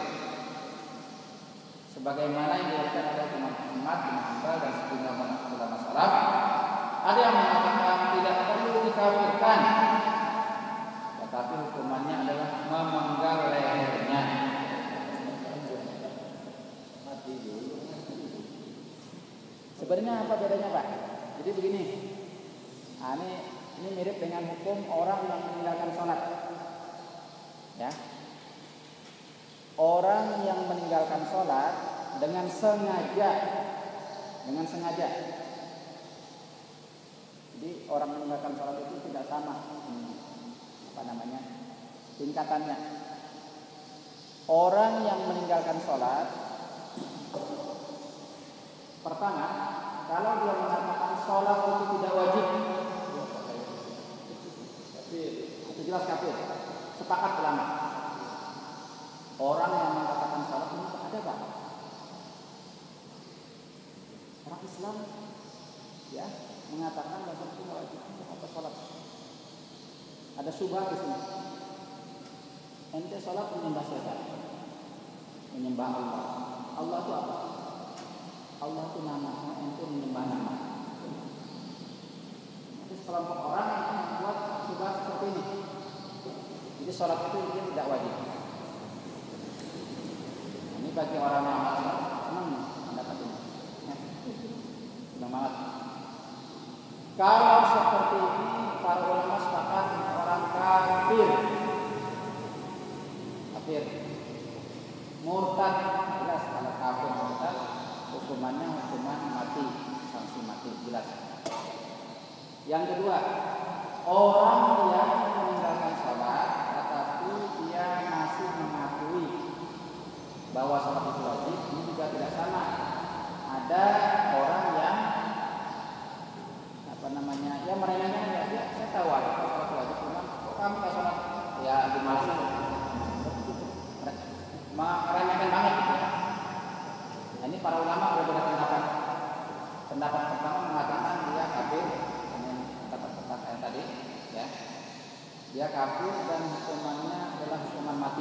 Sebagaimana yang diriwayatkan oleh Imam Ahmad bin Hanbal dan sejumlah ulama salaf, ada yang mengatakan tidak perlu dikafirkan, tetapi hukumannya adalah memenggal lehernya. Mati dulu. Sebenarnya apa bedanya, Pak? Jadi begini, nah, ini ini mirip dengan hukum orang yang meninggalkan sholat, ya. Orang yang meninggalkan sholat dengan sengaja, dengan sengaja. Jadi orang meninggalkan sholat itu tidak sama, hmm, apa namanya, tingkatannya. Orang yang meninggalkan sholat, pertama, kalau dia mengatakan sholat itu tidak wajib, itu jelas kafir. Sepakat ulama. Orang yang mengatakan sholat ini ada Pak? Orang Islam ya mengatakan bahwa itu wajib apa sholat. Ada syubhat di sini. Ente sholat menyembah siapa? Menyembah Allah. Allah itu apa? Allah itu nama. Ente menyembah nama. Jadi sekelompok orang yang membuat syubhat seperti ini. Jadi sholat itu dia tidak wajib. Ini bagi orang yang malas senang mendapat ini. Senang banget. Kalau seperti ini para ulama sepakat orang kafir, kafir, murtad, jelas kalau kafir murtad hukumannya hukuman mati, sanksi mati jelas. Yang kedua, orang yang meninggalkan sholat tetapi dia masih mengakui bahwa sholat itu wajib, ini juga tidak sama. Ada orang yang apa namanya, ya meremehkan ya, ya saya tahu ada sholat wajib, cuma kok kamu tak sholat, ya gimana? Meremehkan banget gitu ya. Nah, ini para ulama berbeda pendapat. Pendapat pertama mengatakan dia kafir, dengan pendapat yang tadi, ya, dia kafir dan hukumannya adalah hukuman mati.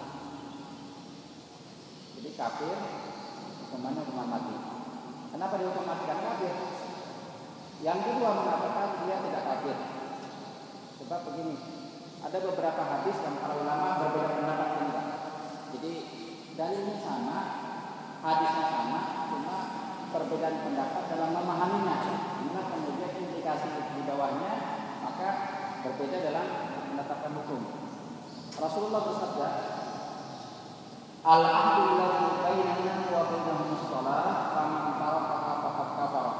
Jadi kafir, hukumannya hukuman mati. Kenapa dihukum mati dan kafir? Yang kedua mengatakan dia tidak kafir. Sebab begini, ada beberapa hadis yang para ulama berbeda pendapat ini. Jadi dalilnya sama, hadisnya sama, cuma perbedaan pendapat dalam memahaminya. Inilah kemudian implikasi di bawahnya, maka berbeda dalam menetapkan hukum. Rasulullah bersabda, Al-ahdu alladzi bainana wa bainahumus shalah faman tarakaha faqad kafara.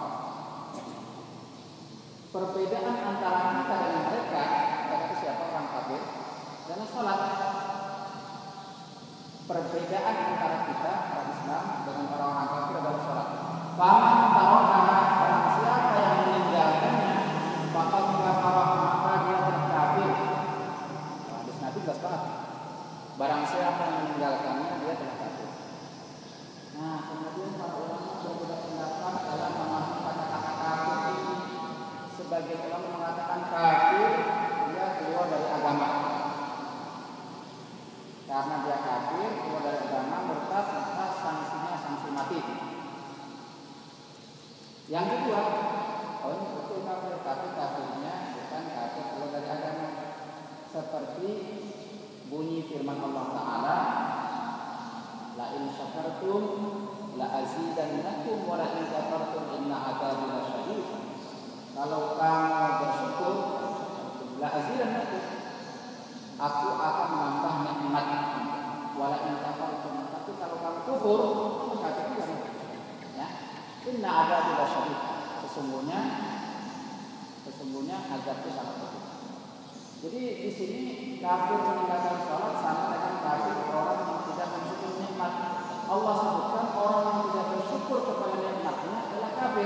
Perbedaan antara kita dengan mereka, mereka itu siapa? Orang kafir dan salat. Perbedaan antara kita orang Islam dengan orang-orang kafir adalah salat. Faman tarakaha, barang siapa yang meninggalkannya faqad kafara, maka dia telah kafir. Hadis Nabi jelas banget. Barang siapa yang meninggalkannya dia telah kafir. Nah, kemudian para ulama berbeda pendapat dalam memahami kata-kata kafir ini. Sebagian ulama mengatakan kafir dia keluar dari agama. Karena dia kafir keluar dari agama, murtad, maka sanksinya sanksi mati. Yang kedua, oh ini betul kafir, tapi kafirnya bukan kafir keluar dari agama. Seperti bunyi firman Allah Ta'ala, kufur, maka kafir. Ya, inna adzabi lasyadid. Sesungguhnya, sesungguhnya azab itu sangat berat. Jadi di sini kafir meninggalkan sholat sama dengan kafir orang yang tidak bersyukur nikmat. Allah sebutkan orang yang tidak bersyukur kepada nikmatnya adalah kafir.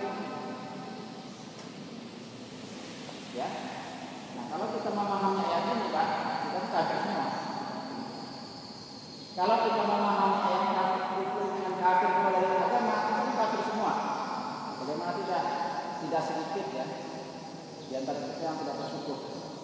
Ya. Nah, kalau kita memahami ayat ini, Pak, kita kafir semua. Kalau kita memahami ayat kafir dengan kafir kepada agama, kita kafir semua. Bagaimana tidak tidak sedikit ya di antara kita yang tidak bersyukur.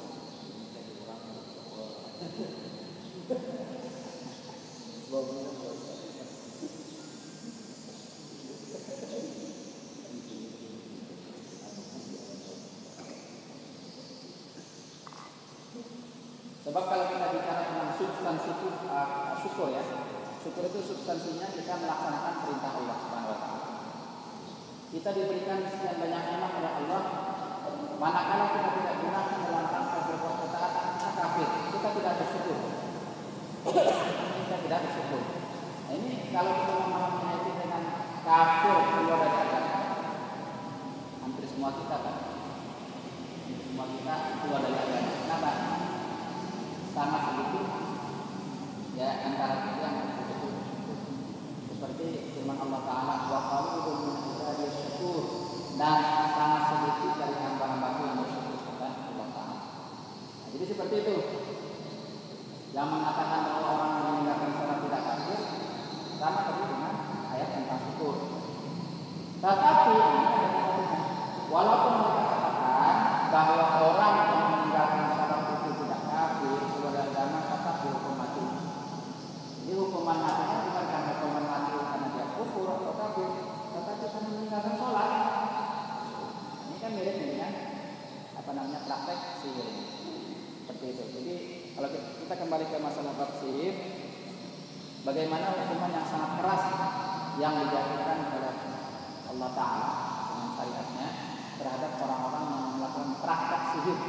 Sebab kalau kita bicara tentang substansi itu uh, syukur ya, syukur itu substansinya kita melaksanakan perintah Allah Subhanahu Wa Taala. Kita diberikan sekian banyak nikmat oleh Allah, manakala kita tidak gunakan dalam rangka berbuat ketaatan, kita kafir, kita tidak bersyukur. Kita tidak bersyukur. Nah, ini kalau kita memahami itu dengan kafir keluar dari agama, hampir semua kita kan, semua kita keluar dari agama. Kenapa? Sangat sedikit ya antara kita yang betul-betul seperti firman Allah Taala wa qalilun min ibadiy syakur, dan sangat sedikit dari hamba-hambaku yang bersyukur kepada Allah Taala. Nah, jadi seperti itu. Yang mengatakan bahwa orang yang meninggalkan sholat tidak kafir sama tadi dengan ayat tentang syukur. Tetapi walaupun mereka katakan bahwa orang yang meninggalkan sholat itu tidak kafir, keluar dari agama, tetap dihukum mati. Jadi hukuman matinya bukan karena hukuman mati karena dia kufur atau kafir, tetapi karena meninggalkan sholat. Ini kan mirip dengan apa namanya praktek sihir seperti itu. Jadi kalau kita kembali ke masalah bab sihir, bagaimana hukuman yang sangat keras yang dijatuhkan oleh Allah Ta'ala dengan syariatnya terhadap orang-orang yang melakukan praktek sihir,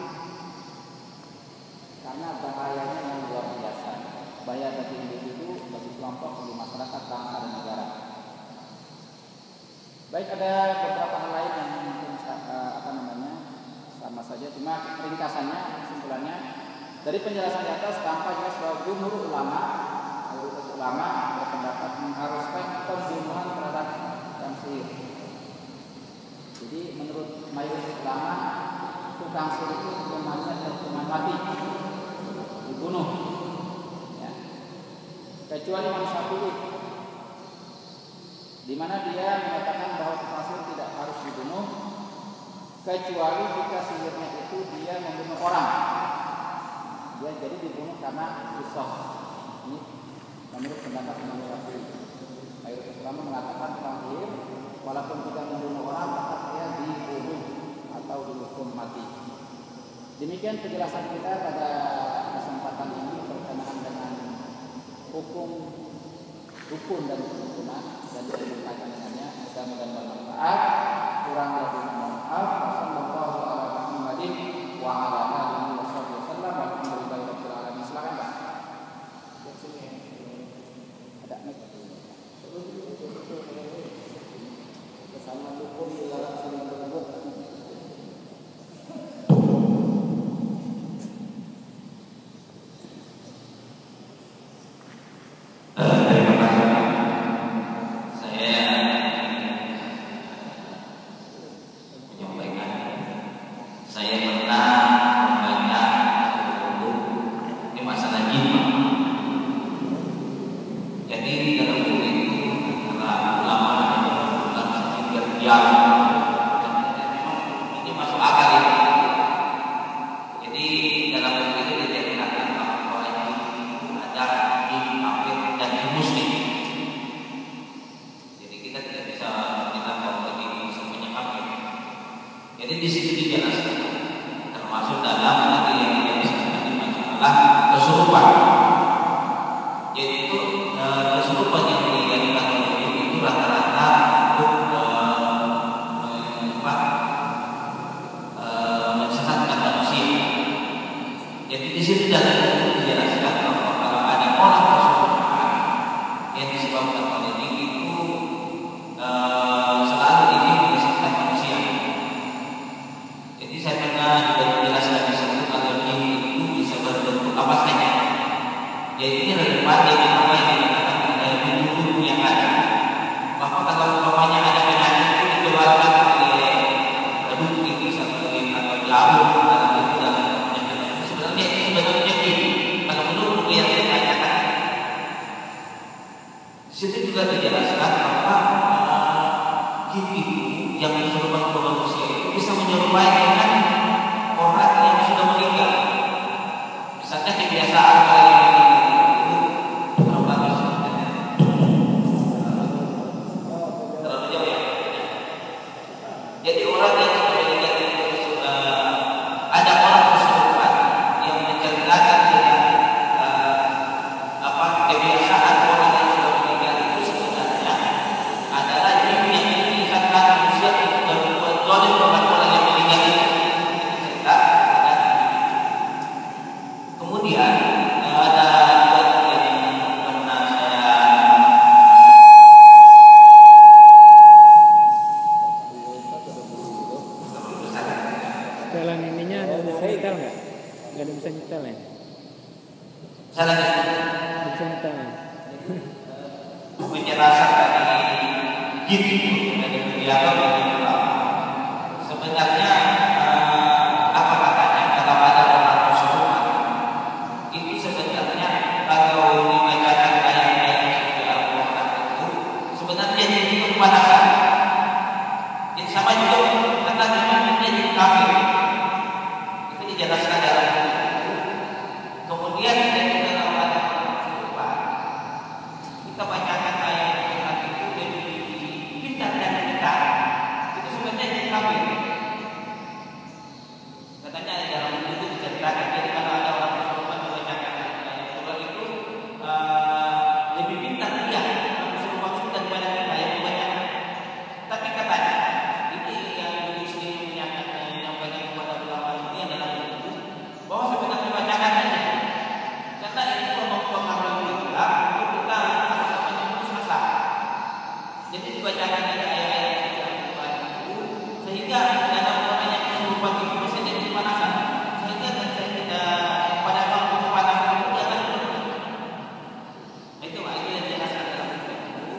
karena bahayanya yang luar biasa, bahaya bagi individu, bagi kelompok, bagi masyarakat, bangsa dan negara. Baik, ada beberapa hal lain yang mungkin apa namanya sama saja, cuma ringkasannya, kesimpulannya dari penjelasan di atas tampak jelas bahwa jumhur ulama, mayoritas ulama berpendapat mengharuskan pembunuhan terhadap tukang sihir. Jadi menurut mayoritas ulama, tukang sihir itu hukumannya hukuman mati, dibunuh. Ya. Kecuali Imam Syafi'i, di mana dia menyatakan bahwa tukang sihir tidak harus dibunuh, kecuali jika sihirnya itu dia membunuh orang. Dia jadi dibunuh karena qisas. Ini menurut pendapat Imam Syafi'i. Mayoritas ulama mengatakan tukang sihir walaupun tidak membunuh orang, tetap dia dibunuh atau dihukum mati. Demikian penjelasan kita pada kesempatan ini berkenaan dengan hukum rukun dan kerukunan dan berkaitan dengannya. Mudah-mudahan bermanfaat. Kurang lebih mohon maaf. Sallallahu alaihi Muhammadin wa ala alihi wasallam. Alhamdulillahi rabbil alamin. Silakan Pak. Ada mic. Bersama hukum dilarang saling berebut. Di situ dalam buku dijelaskan bahwa kalau ada orang kesurupan yang disebabkan Situ juga dijelaskan bahwa uh, jin itu yang menyerupai manusia itu bisa menyerupai dengan orang yang sudah meninggal. Misalnya kebiasaan orang yang meninggal itu terlalu bagus, terlalu jauh ya. Jadi orang yang sudah meninggal itu uh, ada orang kesurupan yang menceritakan dengan uh, apa kebiasaan orang yang sudah meninggal itu sebenarnya adalah jin yang mengingatkan manusia untuk berbuat zalim kepada orang yang meninggal itu. Cerita ada. Kemudian uh, ada juga yang pernah saya Setelan ininya ada bisa nyetel nggak? Nggak ada bisa nyetel ya? salah Nggak bisa nyetel ya? penjelasan dari jin itu dari beliau dari beliau sebenarnya eh, apa katanya kalau ada orang kesurupan itu sebenarnya kalau dibacakan ayat-ayat suci Al-Quran itu sebenarnya jin itu kepanasan. Jadi sama juga kata memang dia jin kafir itu dijelaskan dalam buku. Kemudian ketika kalau ada orang kesurupan kita bacakan ayat Al-Quran itu jadi pintar dan pintar itu sebenarnya jin kafir. Katanya dalam buku itu diceritakan jadi kalau ada orang kesurupan membacakan ayat Al-Quran itu uh, lebih pintar dia orang kesurupan itu daripada kita yang membacakan. Tapi katanya ini yang dulu sendiri menyatakan menyampaikan kepada ulama ini adalah buku bahwa sebenarnya bacakan saja karena itu mempengaruhi kita untuk kita sama-sama putus asa. Jadi dibacakan aja ayat-ayat suci Al-Quran itu sehingga dalam orang yang kesurupan itu bisa jadi kepanasan sehingga sehingga pada waktu kepanasan itu dia akan pergi. Itu Pak, itu yang dijelaskan dalam buku.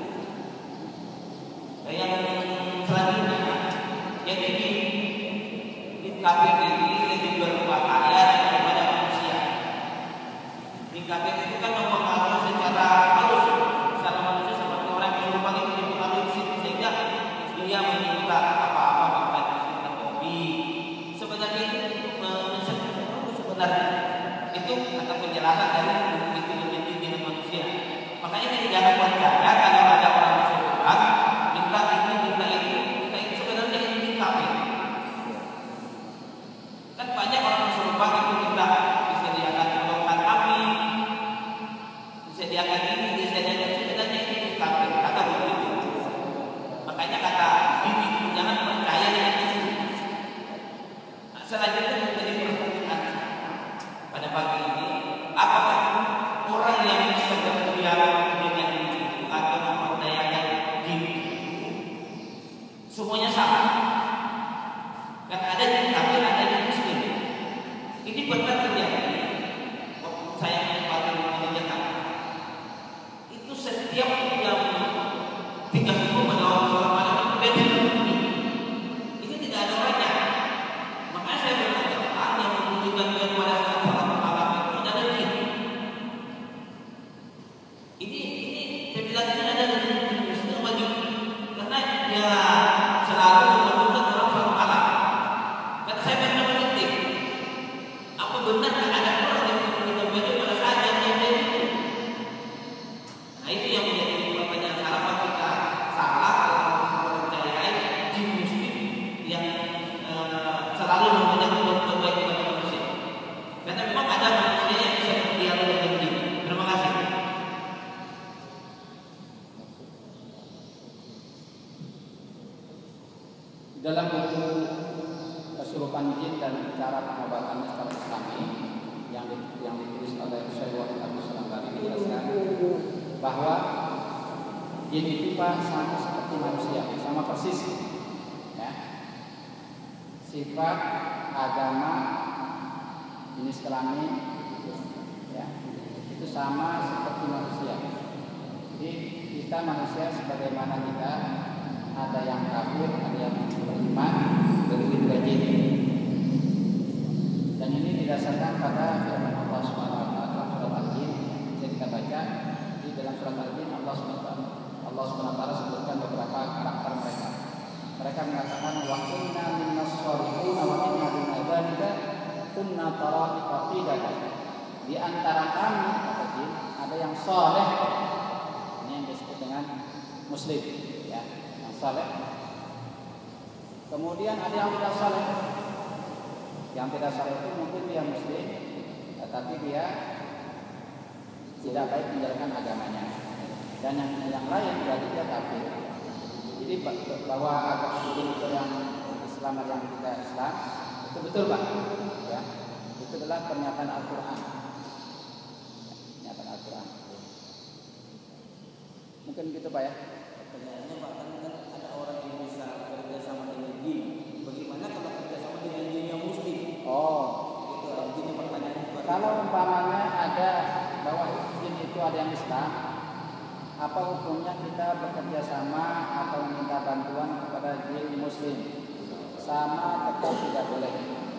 Dan yang selanjutnya yang ini di kafir ini lebih berbahaya daripada manusia. Di kafir itu kan mempengaruhi secara halus, secara manusia seperti orang kesurupan itu dipengaruhi di situ sehingga dia meminta apa-apa bahkan minta kopi. Sebenarnya itu untuk menceritakan sebenarnya itu kata penjelasan dari buku itu menjadi dengan manusia. Makanya kita jangan percaya kalau ada orang kesurupan minta ini minta itu minta itu sebenarnya ini kafir. Kan banyak orang kesurupan itu minta disediakan tongkat api, disediakan ini, disediakan sebenarnya ini kafir. Kata begitu. Makanya kata ini jangan percaya dengan itu. Nah, selanjutnya menjadi pertanyaan pada pagi ini, apakah orang yang bisa berdialog dengan itu atau memperdayakan diri semuanya sama? Kan ada jin kafir, ada jin muslim. Ini pernah terjadi waktu saya menempati di Jakarta. Itu setiap jam tiga subuh pada waktu sholat malam itu beda berbunyi. Itu tidak ada orangnya. Makanya saya berkata, ah, yang membunyikan bel pada saat sholat malam itu adalah jin. Ini ini saya bilang ini ada jin muslim wajib karena dia selalu membangunkan orang sholat malam. Kata saya pernah meneliti, apa benar ada orang yang membunyikan bel pada saat jam-jam itu? Nah itu yang menjadi pertanyaan harapan kita salah kalau mempercayai jin muslim yang eh, selalu mengajak berbuat baik kepada manusia. Karena memang ada manusia yang bisa berdialog dengan jin. Terima kasih. Dalam buku Kesurupan Jin dan Cara Pengobatannya secara Islami yang yang ditulis oleh Syekh Wahid Abdul Salam Bali dijelaskan bahwa jin itu Pak sama seperti manusia, sama persis, ya. Sifat, agama, jenis kelamin, ya, itu sama seperti manusia. Jadi kita manusia sebagaimana kita ada yang kafir, ada yang beriman, begitu juga jin. Dan ini didasarkan pada firman Allah Subhanahu wa taala dalam surat Al-Jin. Bisa kita baca di dalam surat Al-Jin Allah Subhanahu wa taala mereka mengatakan wa inna minnas shalihuna wa inna duna dzalika kunna tara'iqa qidada. Di antara kami kata jin ada yang saleh, ini yang disebut dengan muslim ya, yang saleh. Kemudian ada yang tidak saleh. Yang tidak saleh itu mungkin dia muslim tetapi dia tidak baik menjalankan agamanya. Dan yang yang lain berarti dia kafir. Jadi bahwa agama itu yang Islam dan yang tidak Islam itu betul Pak ya. Itu adalah pernyataan Al-Qur'an. Pernyataan Al-Qur'an. Mungkin gitu Pak ya. Pertanyaannya Pak, kan ada orang yang bisa bekerja sama dengan jin. Bagaimana kalau kerja sama dengan jin yang muslim? Oh, Itu artinya pertanyaan. kalau umpamanya ada bahwa jin itu ada yang Islam, apa hukumnya kita bekerja sama atau minta bantuan kepada jin muslim? Sama tetap tidak boleh.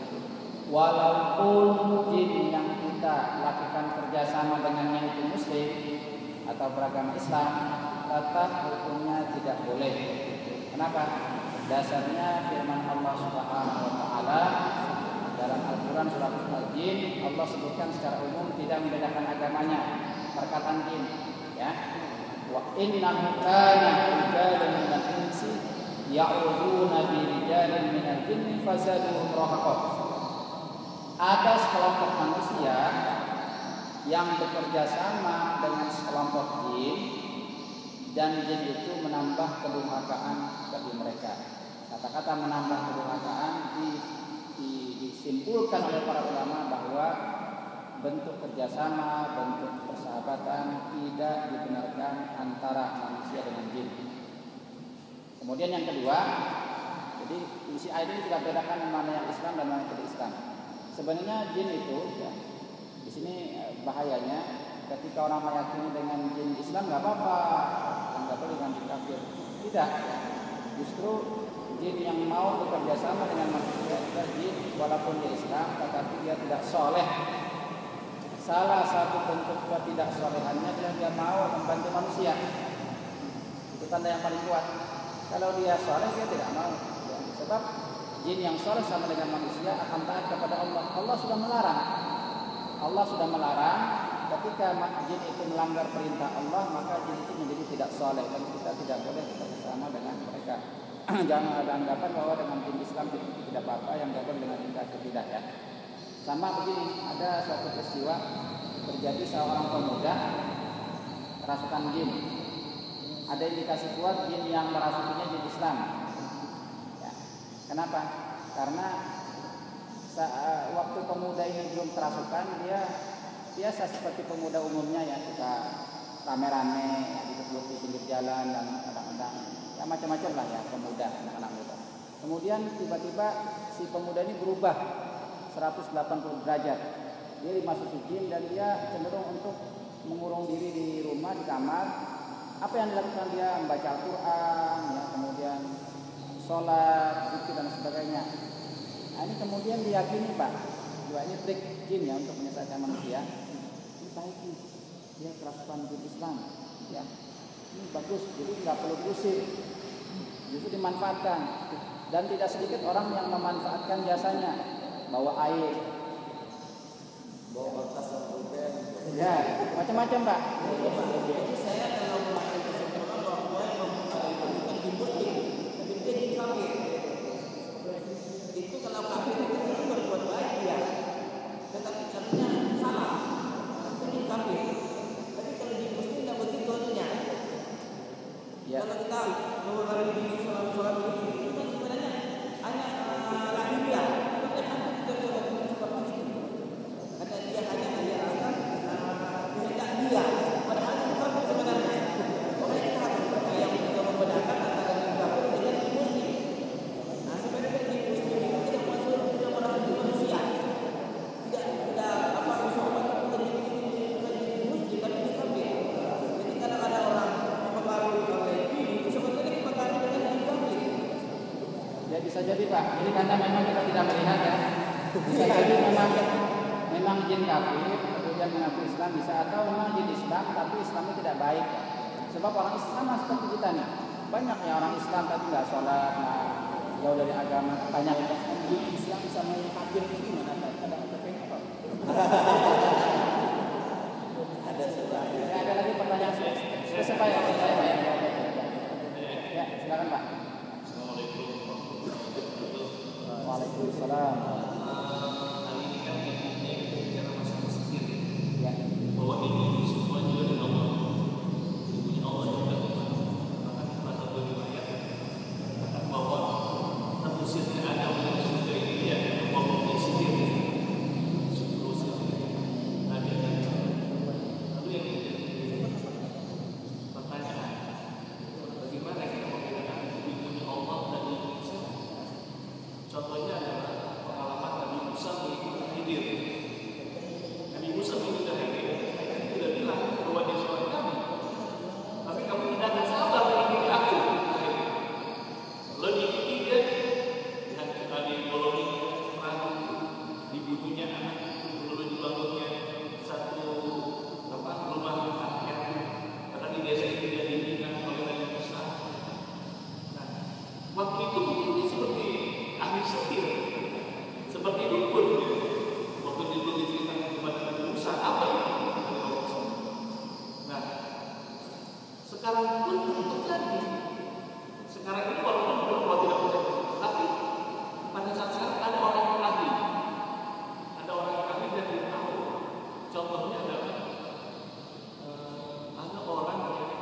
Walaupun jin yang kita lakukan kerjasama dengannya itu muslim atau beragama Islam, tetap hukumnya tidak boleh. Kenapa? Dasarnya firman Allah Subhanahu wa taala dalam Al-Qur'an surat Al-Jin, Allah sebutkan secara umum tidak membedakan agamanya, perkataan jin ya. Wa innahu kana rijalun minal insi ya'uduna bi rijalin minal jinni fazaduhum rahaqa. Ada sekelompok manusia yang bekerja sama dengan sekelompok jin dan jin itu menambah kedurhakaan bagi mereka. Kata-kata menambah kedurhakaan di, di, disimpulkan oleh para ulama bahwa bentuk kerjasama, bentuk persahabatan tidak dibenarkan antara manusia dengan jin. Kemudian yang kedua, jadi isi ayat ini tidak bedakan mana yang Islam dan mana yang tidak Islam. Sebenarnya jin itu, ya, di sini bahayanya ketika orang meyakini dengan jin Islam nggak apa-apa, nggak boleh dengan jin kafir. Tidak, justru jin yang mau bekerja sama dengan manusia itu jin walaupun dia Islam, tetapi dia tidak soleh. Salah satu bentuk ketidaksolehannya adalah dia mau membantu manusia. Itu tanda yang paling kuat. Kalau dia soleh dia tidak mau. Ya, sebab jin yang soleh sama dengan manusia akan taat kepada Allah. Allah sudah melarang. Allah sudah melarang. Ketika jin itu melanggar perintah Allah, maka jin itu menjadi tidak soleh dan kita tidak boleh bersama dengan mereka. Jangan ada anggapan bahwa dengan jin Islam tidak apa-apa, yang gabung dengan jin kafir tidak ya. Sama begini, ada suatu peristiwa terjadi seorang pemuda kerasukan jin. Ada indikasi kuat jin yang merasukinya jin Islam. Ya. Kenapa? Karena saat, waktu pemuda ini belum kerasukan, dia biasa seperti pemuda umumnya ya, suka rame-rame, ya, duduk di pinggir jalan dan kadang-kadang ya macam-macam lah ya pemuda, anak-anak muda. Kemudian tiba-tiba si pemuda ini berubah seratus delapan puluh derajat. Dia dimasuki jin dan dia cenderung untuk mengurung diri di rumah, di kamar. Apa yang dilakukan dia? Membaca Al-Quran, ya, kemudian sholat, zikir dan sebagainya. Nah, ini kemudian diyakini Pak, juga ini trik jin ya untuk menyesatkan manusia. Ini baik nih, dia kerasukan jin Islam, ya. Ini bagus, jadi nggak perlu diusir, justru dimanfaatkan. Dan tidak sedikit orang yang memanfaatkan jasanya, bawa air, bawa kertas dan pulpen. ya macam-macam Pak. Jadi saya kalau memakai kesimpulan bahwa yang bukan jin muslim, tapi dia jin kafir. Itu kalau kafir itu kan berbuat baik ya, tetapi caranya salah. Itu jin kafir. Tapi kalau jin muslim tidak begitu anunya. Ya. Kalau kita mengalami jin sholat-sholat itu kan sebenarnya hanya uh, lahiriah. Karena dia hanya menjalankan kehendak dia, padahal itu bukan sebenarnya. Makanya kita harus percaya untuk membedakan antara jin kafir dengan jin muslim. Nah, sebenarnya jin muslim itu tidak masuk tidak merasuki manusia, tidak tidak apa usahawan bukan jin muslim, bukan jin muslim, tapi jin kafir. Jadi kalau ada orang mempengaruhi oleh jin itu sebenarnya dipengaruhi dengan jin kafir. Ya bisa jadi Pak. Jadi karena memang kita tidak melihat ya. Bisa jadi memang memang jin kafir kemudian mengaku Islam, bisa, atau memang jin Islam tapi Islamnya tidak baik. Sebab orang Islam seperti kita nih, banyak ya orang Islam tapi nggak sholat, nah, jauh dari agama. Tanya di Islam sama yang kafir itu gimana? Ada apa apa? Ada sebenarnya. Ada lagi pertanyaan siapa ya? Ya, silakan Pak. Assalamualaikum warahmatullahi wabarakatuh. Waalaikumsalam. Hari ini kan kita bicara masalah sihir, Ya. bahwa ini semua juga dari Allah, punya Allah juga. Bahkan salah satu riwayat katakan bahwa terusirnya ada oleh surga ini ya mempunyai sihir, suku sihir. Ada kan? Lalu yang jadi pertanyaan, bagaimana kita membedakan punya Allah dan Indonesia? Contohnya adalah pengalaman Nabi Musa mengikuti Khidir. Nabi Musa mengikuti Khidir, Khidir sudah bilang bahwa dia seorang nabi. Tapi kamu tidak akan sabar mengikuti aku. Lalu diikuti dia, lihat kita dibolongi perahu, dibunuhnya anak, lalu dibangunnya satu apa rumah anaknya. Padahal di desa itu dia dibina oleh Nabi Musa. Nah, waktu itu mungkin dia seperti ahli sihir, seperti dukun. Waktu itu diceritakan kepada Nabi Musa, apa itu? Nah, sekarang pun terjadi. Sekarang ini walaupun belum tidak boleh, tapi pada saat sekarang ada orang yang ahli, ada orang yang ahli dan dia tahu. Contohnya adalah eh, ada orang yang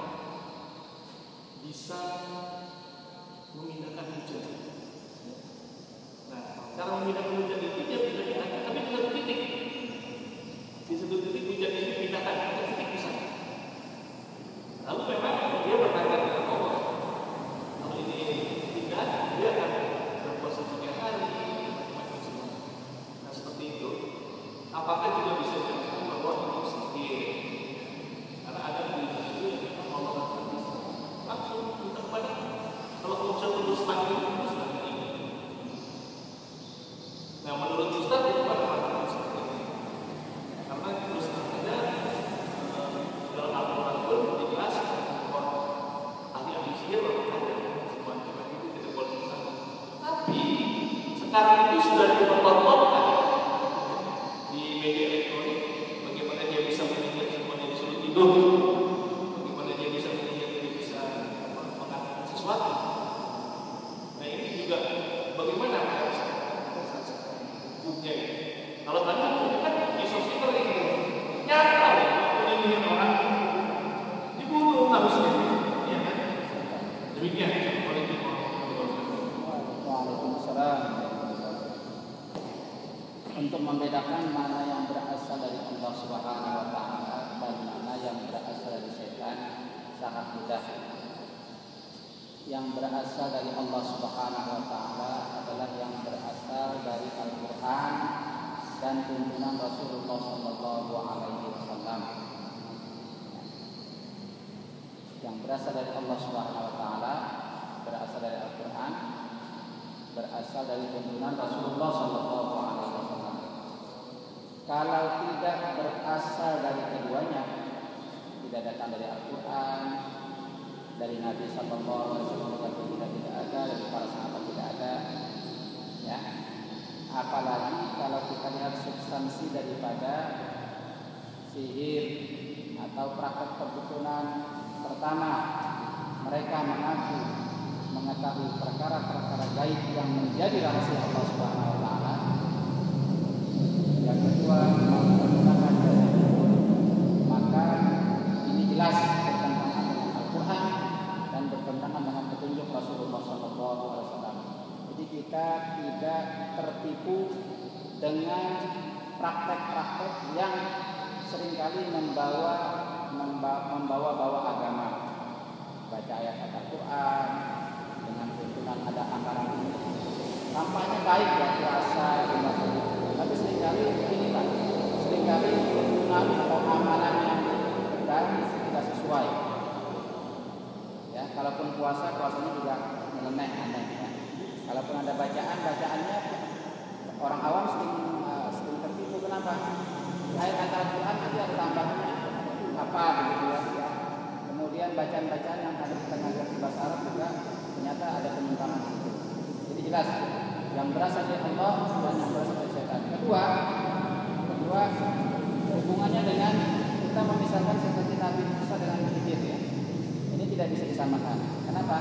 bisa memindahkan hujan. Nah, cara memindahkan hujan itu dia bisa pindahkan, tapi di satu titik, di satu titik hujan ini pindahkan ke titik di sana. Lalu memang dia bertanya kepada Allah, kalau ini pindah, dia akan berpuasa tiga hari, macam-macam semua. Nah, seperti itu. Apakah juga bisa dikatakan bahwa itu sihir? Karena ada di itu yang memang Allah akan bisa langsung minta kepada. Kalau Allah bisa tulus lagi, tulus lagi. Nah, menurut Ustaz itu bagaimana seperti ini? Karena terus ada dalam Al-Quran pun dijelaskan bahwa ahli-ahli sihir ada semua itu tidak boleh disana. Tapi sekarang itu sudah dipertontonkan di media elektronik, bagaimana dia bisa menyihir semuanya disuruh tidur, bagaimana dia bisa menyihir, dia bisa mengatakan sesuatu. Nah, ini juga bagaimana harus hukumnya. Kalau tadi hukumnya kan Yesus itu ini nyata, menyihir orang dibunuh harusnya, ya kan? Demikian politik Waalaikumsalam. Untuk membedakan mana yang berasal dari Allah Subhanahu wa taala dan mana yang berasal dari setan sangat mudah. Yang berasal dari Allah Subhanahu wa taala adalah yang berasal dari Al-Qur'an dan tuntunan Rasulullah sallallahu alaihi wasallam. Yang berasal dari Allah Subhanahu wa taala berasal dari Al-Qur'an, berasal dari tuntunan Rasulullah sallallahu alaihi wasallam. Kalau tidak berasal dari keduanya, tidak datang dari Al-Quran, dari Nabi Sallallahu Alaihi Wasallam juga tidak ada, dari para sahabat tidak ada, ya. Apalagi kalau kita lihat substansi daripada sihir atau praktek perdukunan. Pertama, mereka mengaku mengetahui perkara-perkara gaib yang menjadi rahasia Allah Subhanahu Wa Taala. Yang kedua, menggunakan jasa dukun, maka ini jelas bertentangan dengan Al-Quran dan bertentangan dengan petunjuk Rasulullah Sallallahu Alaihi Wasallam. Jadi kita tidak tertipu dengan praktek-praktek yang seringkali membawa membawa-bawa agama. Baca ayat Al-Quran dengan tuntunan ada anggaran ini. Tampaknya baik ya puasa lima puluh. Tapi seringkali ini Pak, seringkali tuntunan atau amalan yang dan tidak sesuai. Ya, kalaupun puasa, puasanya juga nyeleneh aneh ya. Kalaupun ada bacaan, bacaannya orang awam sering uh, sering tertipu. Kenapa? Ayat Al-Quran nanti ada tambahannya apa begitu ya. Kemudian bacaan-bacaan yang tadi kita ngajar di bahasa Arab juga ternyata ada penyimpangan itu. Jadi jelas yang berasal dari Allah dan yang berasal dari setan. Kedua, kedua hubungannya dengan kita memisahkan seperti Nabi Musa dengan Khidir ya. Ini tidak bisa disamakan. Kenapa?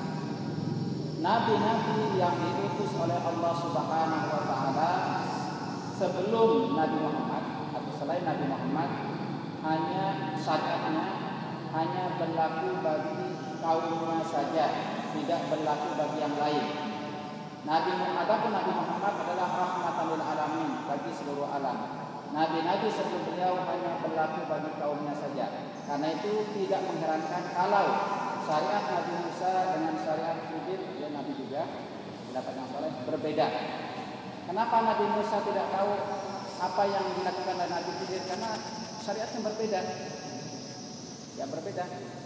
Nabi-nabi yang diutus oleh Allah Subhanahu wa taala sebelum Nabi Muhammad atau selain Nabi Muhammad hanya syariatnya hanya berlaku bagi kaumnya saja, tidak berlaku bagi yang lain. Nabi Muhammad Nabi Muhammad adalah rahmatan lil alamin bagi seluruh alam. Nabi-nabi sebelum beliau hanya berlaku bagi kaumnya saja. Karena itu tidak mengherankan kalau syariat Nabi Musa dengan syariat Khidir, dia Nabi juga, pendapat yang soleh berbeda. Kenapa Nabi Musa tidak tahu apa yang dilakukan oleh Nabi Khidir? Karena syariatnya berbeda. Ya berbeda.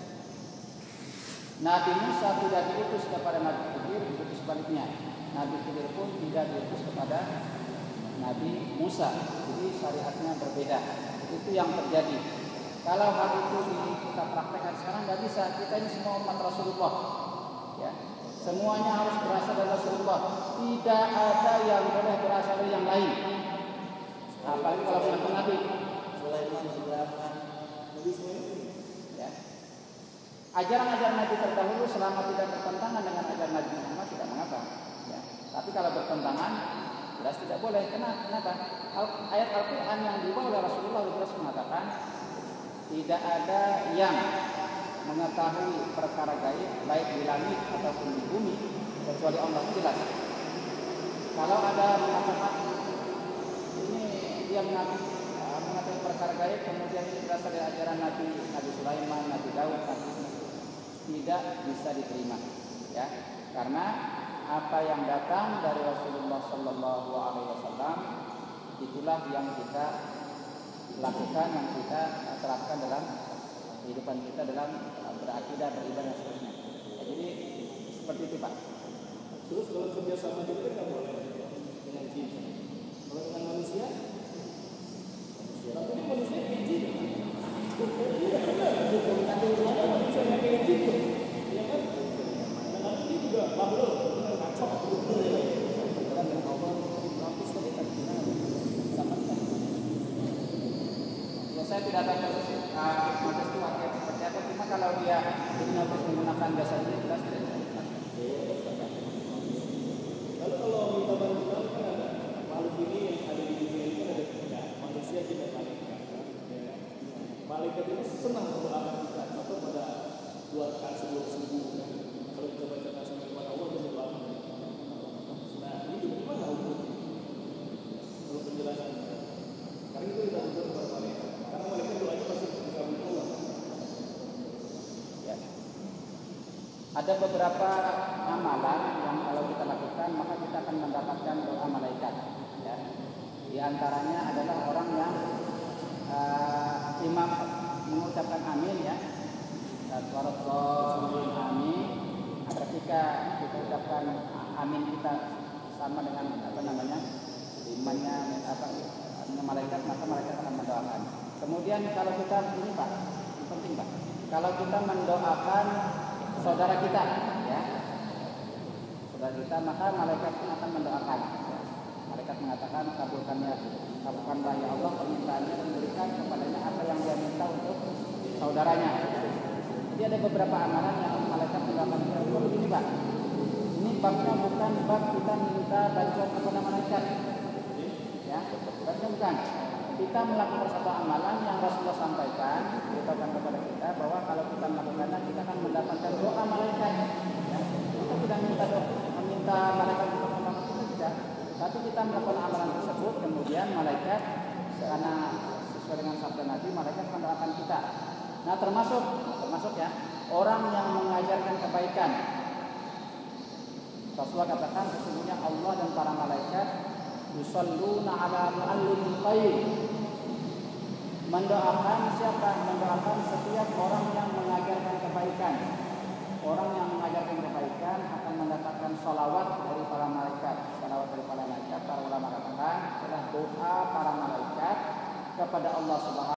Nabi Musa tidak diutus kepada Nabi Khidir, diutus sebaliknya. Nabi Khidir pun tidak diutus kepada Nabi Musa. Jadi syariatnya berbeda. Itu yang terjadi. Kalau hal itu kita praktekkan sekarang nggak bisa. Kita ini semua umat Rasulullah. Ya. Semuanya harus berasal dari Rasulullah. Tidak ada yang boleh berasal dari yang lain. Apalagi kalau bukan Nabi. Sulaiman Ibrahim Nabi Sulaiman. Ya. Ajaran-ajaran Nabi terdahulu selama tidak bertentangan dengan ajaran Nabi Muhammad tidak mengapa. Ya. Tapi kalau bertentangan jelas tidak boleh. Kenapa? Al- ayat Al-Quran yang dibawa oleh Rasulullah jelas mengatakan tidak ada yang mengetahui perkara gaib baik di langit ataupun di bumi kecuali Allah. Jelas. Kalau ada mengatakan ini dia mengetahui perkara gaib kemudian ini berasal dari ajaran Nabi Nabi Sulaiman, Nabi Daud, Nabi tidak bisa diterima. Ya, karena apa yang datang dari Rasulullah Sallallahu Alaihi Wasallam itulah yang kita lakukan, yang kita terapkan dalam kehidupan kita dalam berakidah, beribadah dan seterusnya. Ya, jadi seperti itu Pak. Terus kalau kerjasama juga nggak boleh dengan jin. Kalau dengan manusia, tapi ini manusia kayak jin. Iya benar. Ada ada manusia yang kayak jin tuh, ya kan? Kadang-kadang ini juga makhluk kacau. Dalam yang Allah notis tadi kan sama kan. Ya saya tidak tahu persis notis itu wakil seperti apa. Cuma kalau dia notis menggunakan jasa ini jelas tidak. Lalu kalau minta bantuan kan ada makhluk ini yang ada di dunia ini kan ada tiga, manusia jin dan malaikat. Ya. Malaikat itu senang mendoakan kita. Contoh pada dua rakaat sebelum subuh. Kalau kita baca kasih kepada Allah dan mendoakan kita. Nah ini bagaimana hukumnya? Kalau penjelasannya, karena itu tidak betul kepada malaikat. Karena malaikat doanya pasti dikabulkan Allah. Ya. Ada beberapa amalan yang kalau kita lakukan maka kita akan mendapatkan doa malaikat. Ya. Di antaranya adalah orang yang uh, imam mengucapkan amin ya. Subhanallah amin. Ketika kita ucapkan amin kita sama dengan apa namanya imannya apa malaikat maka malaikat akan mendoakan. Kemudian kalau kita ini Pak, ini penting Pak. Kalau kita mendoakan saudara kita, ya, saudara kita, maka malaikat pun akan mendoakan. Ya. Malaikat mengatakan kabulkannya, kabulkanlah ya Allah permintaannya dan berikan kepadanya apa yang dia minta untuk saudaranya. Jadi ada beberapa amalan yang malaikat mendoakan. Kalau begini Pak, ini babnya bukan bab kita minta bantuan kepada malaikat, ya, babnya bukan. Kita melakukan satu amalan yang Rasulullah sampaikan, beritahukan kepada kita bahwa kalau kita melakukannya kita akan mendapatkan doa malaikat. Ya. Kita tidak minta doa, meminta malaikat untuk menolong kita tidak, tapi kita melakukan amalan tersebut kemudian malaikat karena sesuai dengan sabda Nabi malaikat mendoakan kita. Nah termasuk termasuk ya orang yang mengajarkan kebaikan. Rasulullah katakan sesungguhnya Allah dan para malaikat yusalluna ala muallimil khair. Mendoakan siapa? Mendoakan setiap orang yang mengajarkan kebaikan. Orang yang mengajarkan kebaikan akan mendapatkan sholawat dari para malaikat. Sholawat dari para malaikat, para ulama katakan adalah doa para malaikat kepada Allah Subhanahu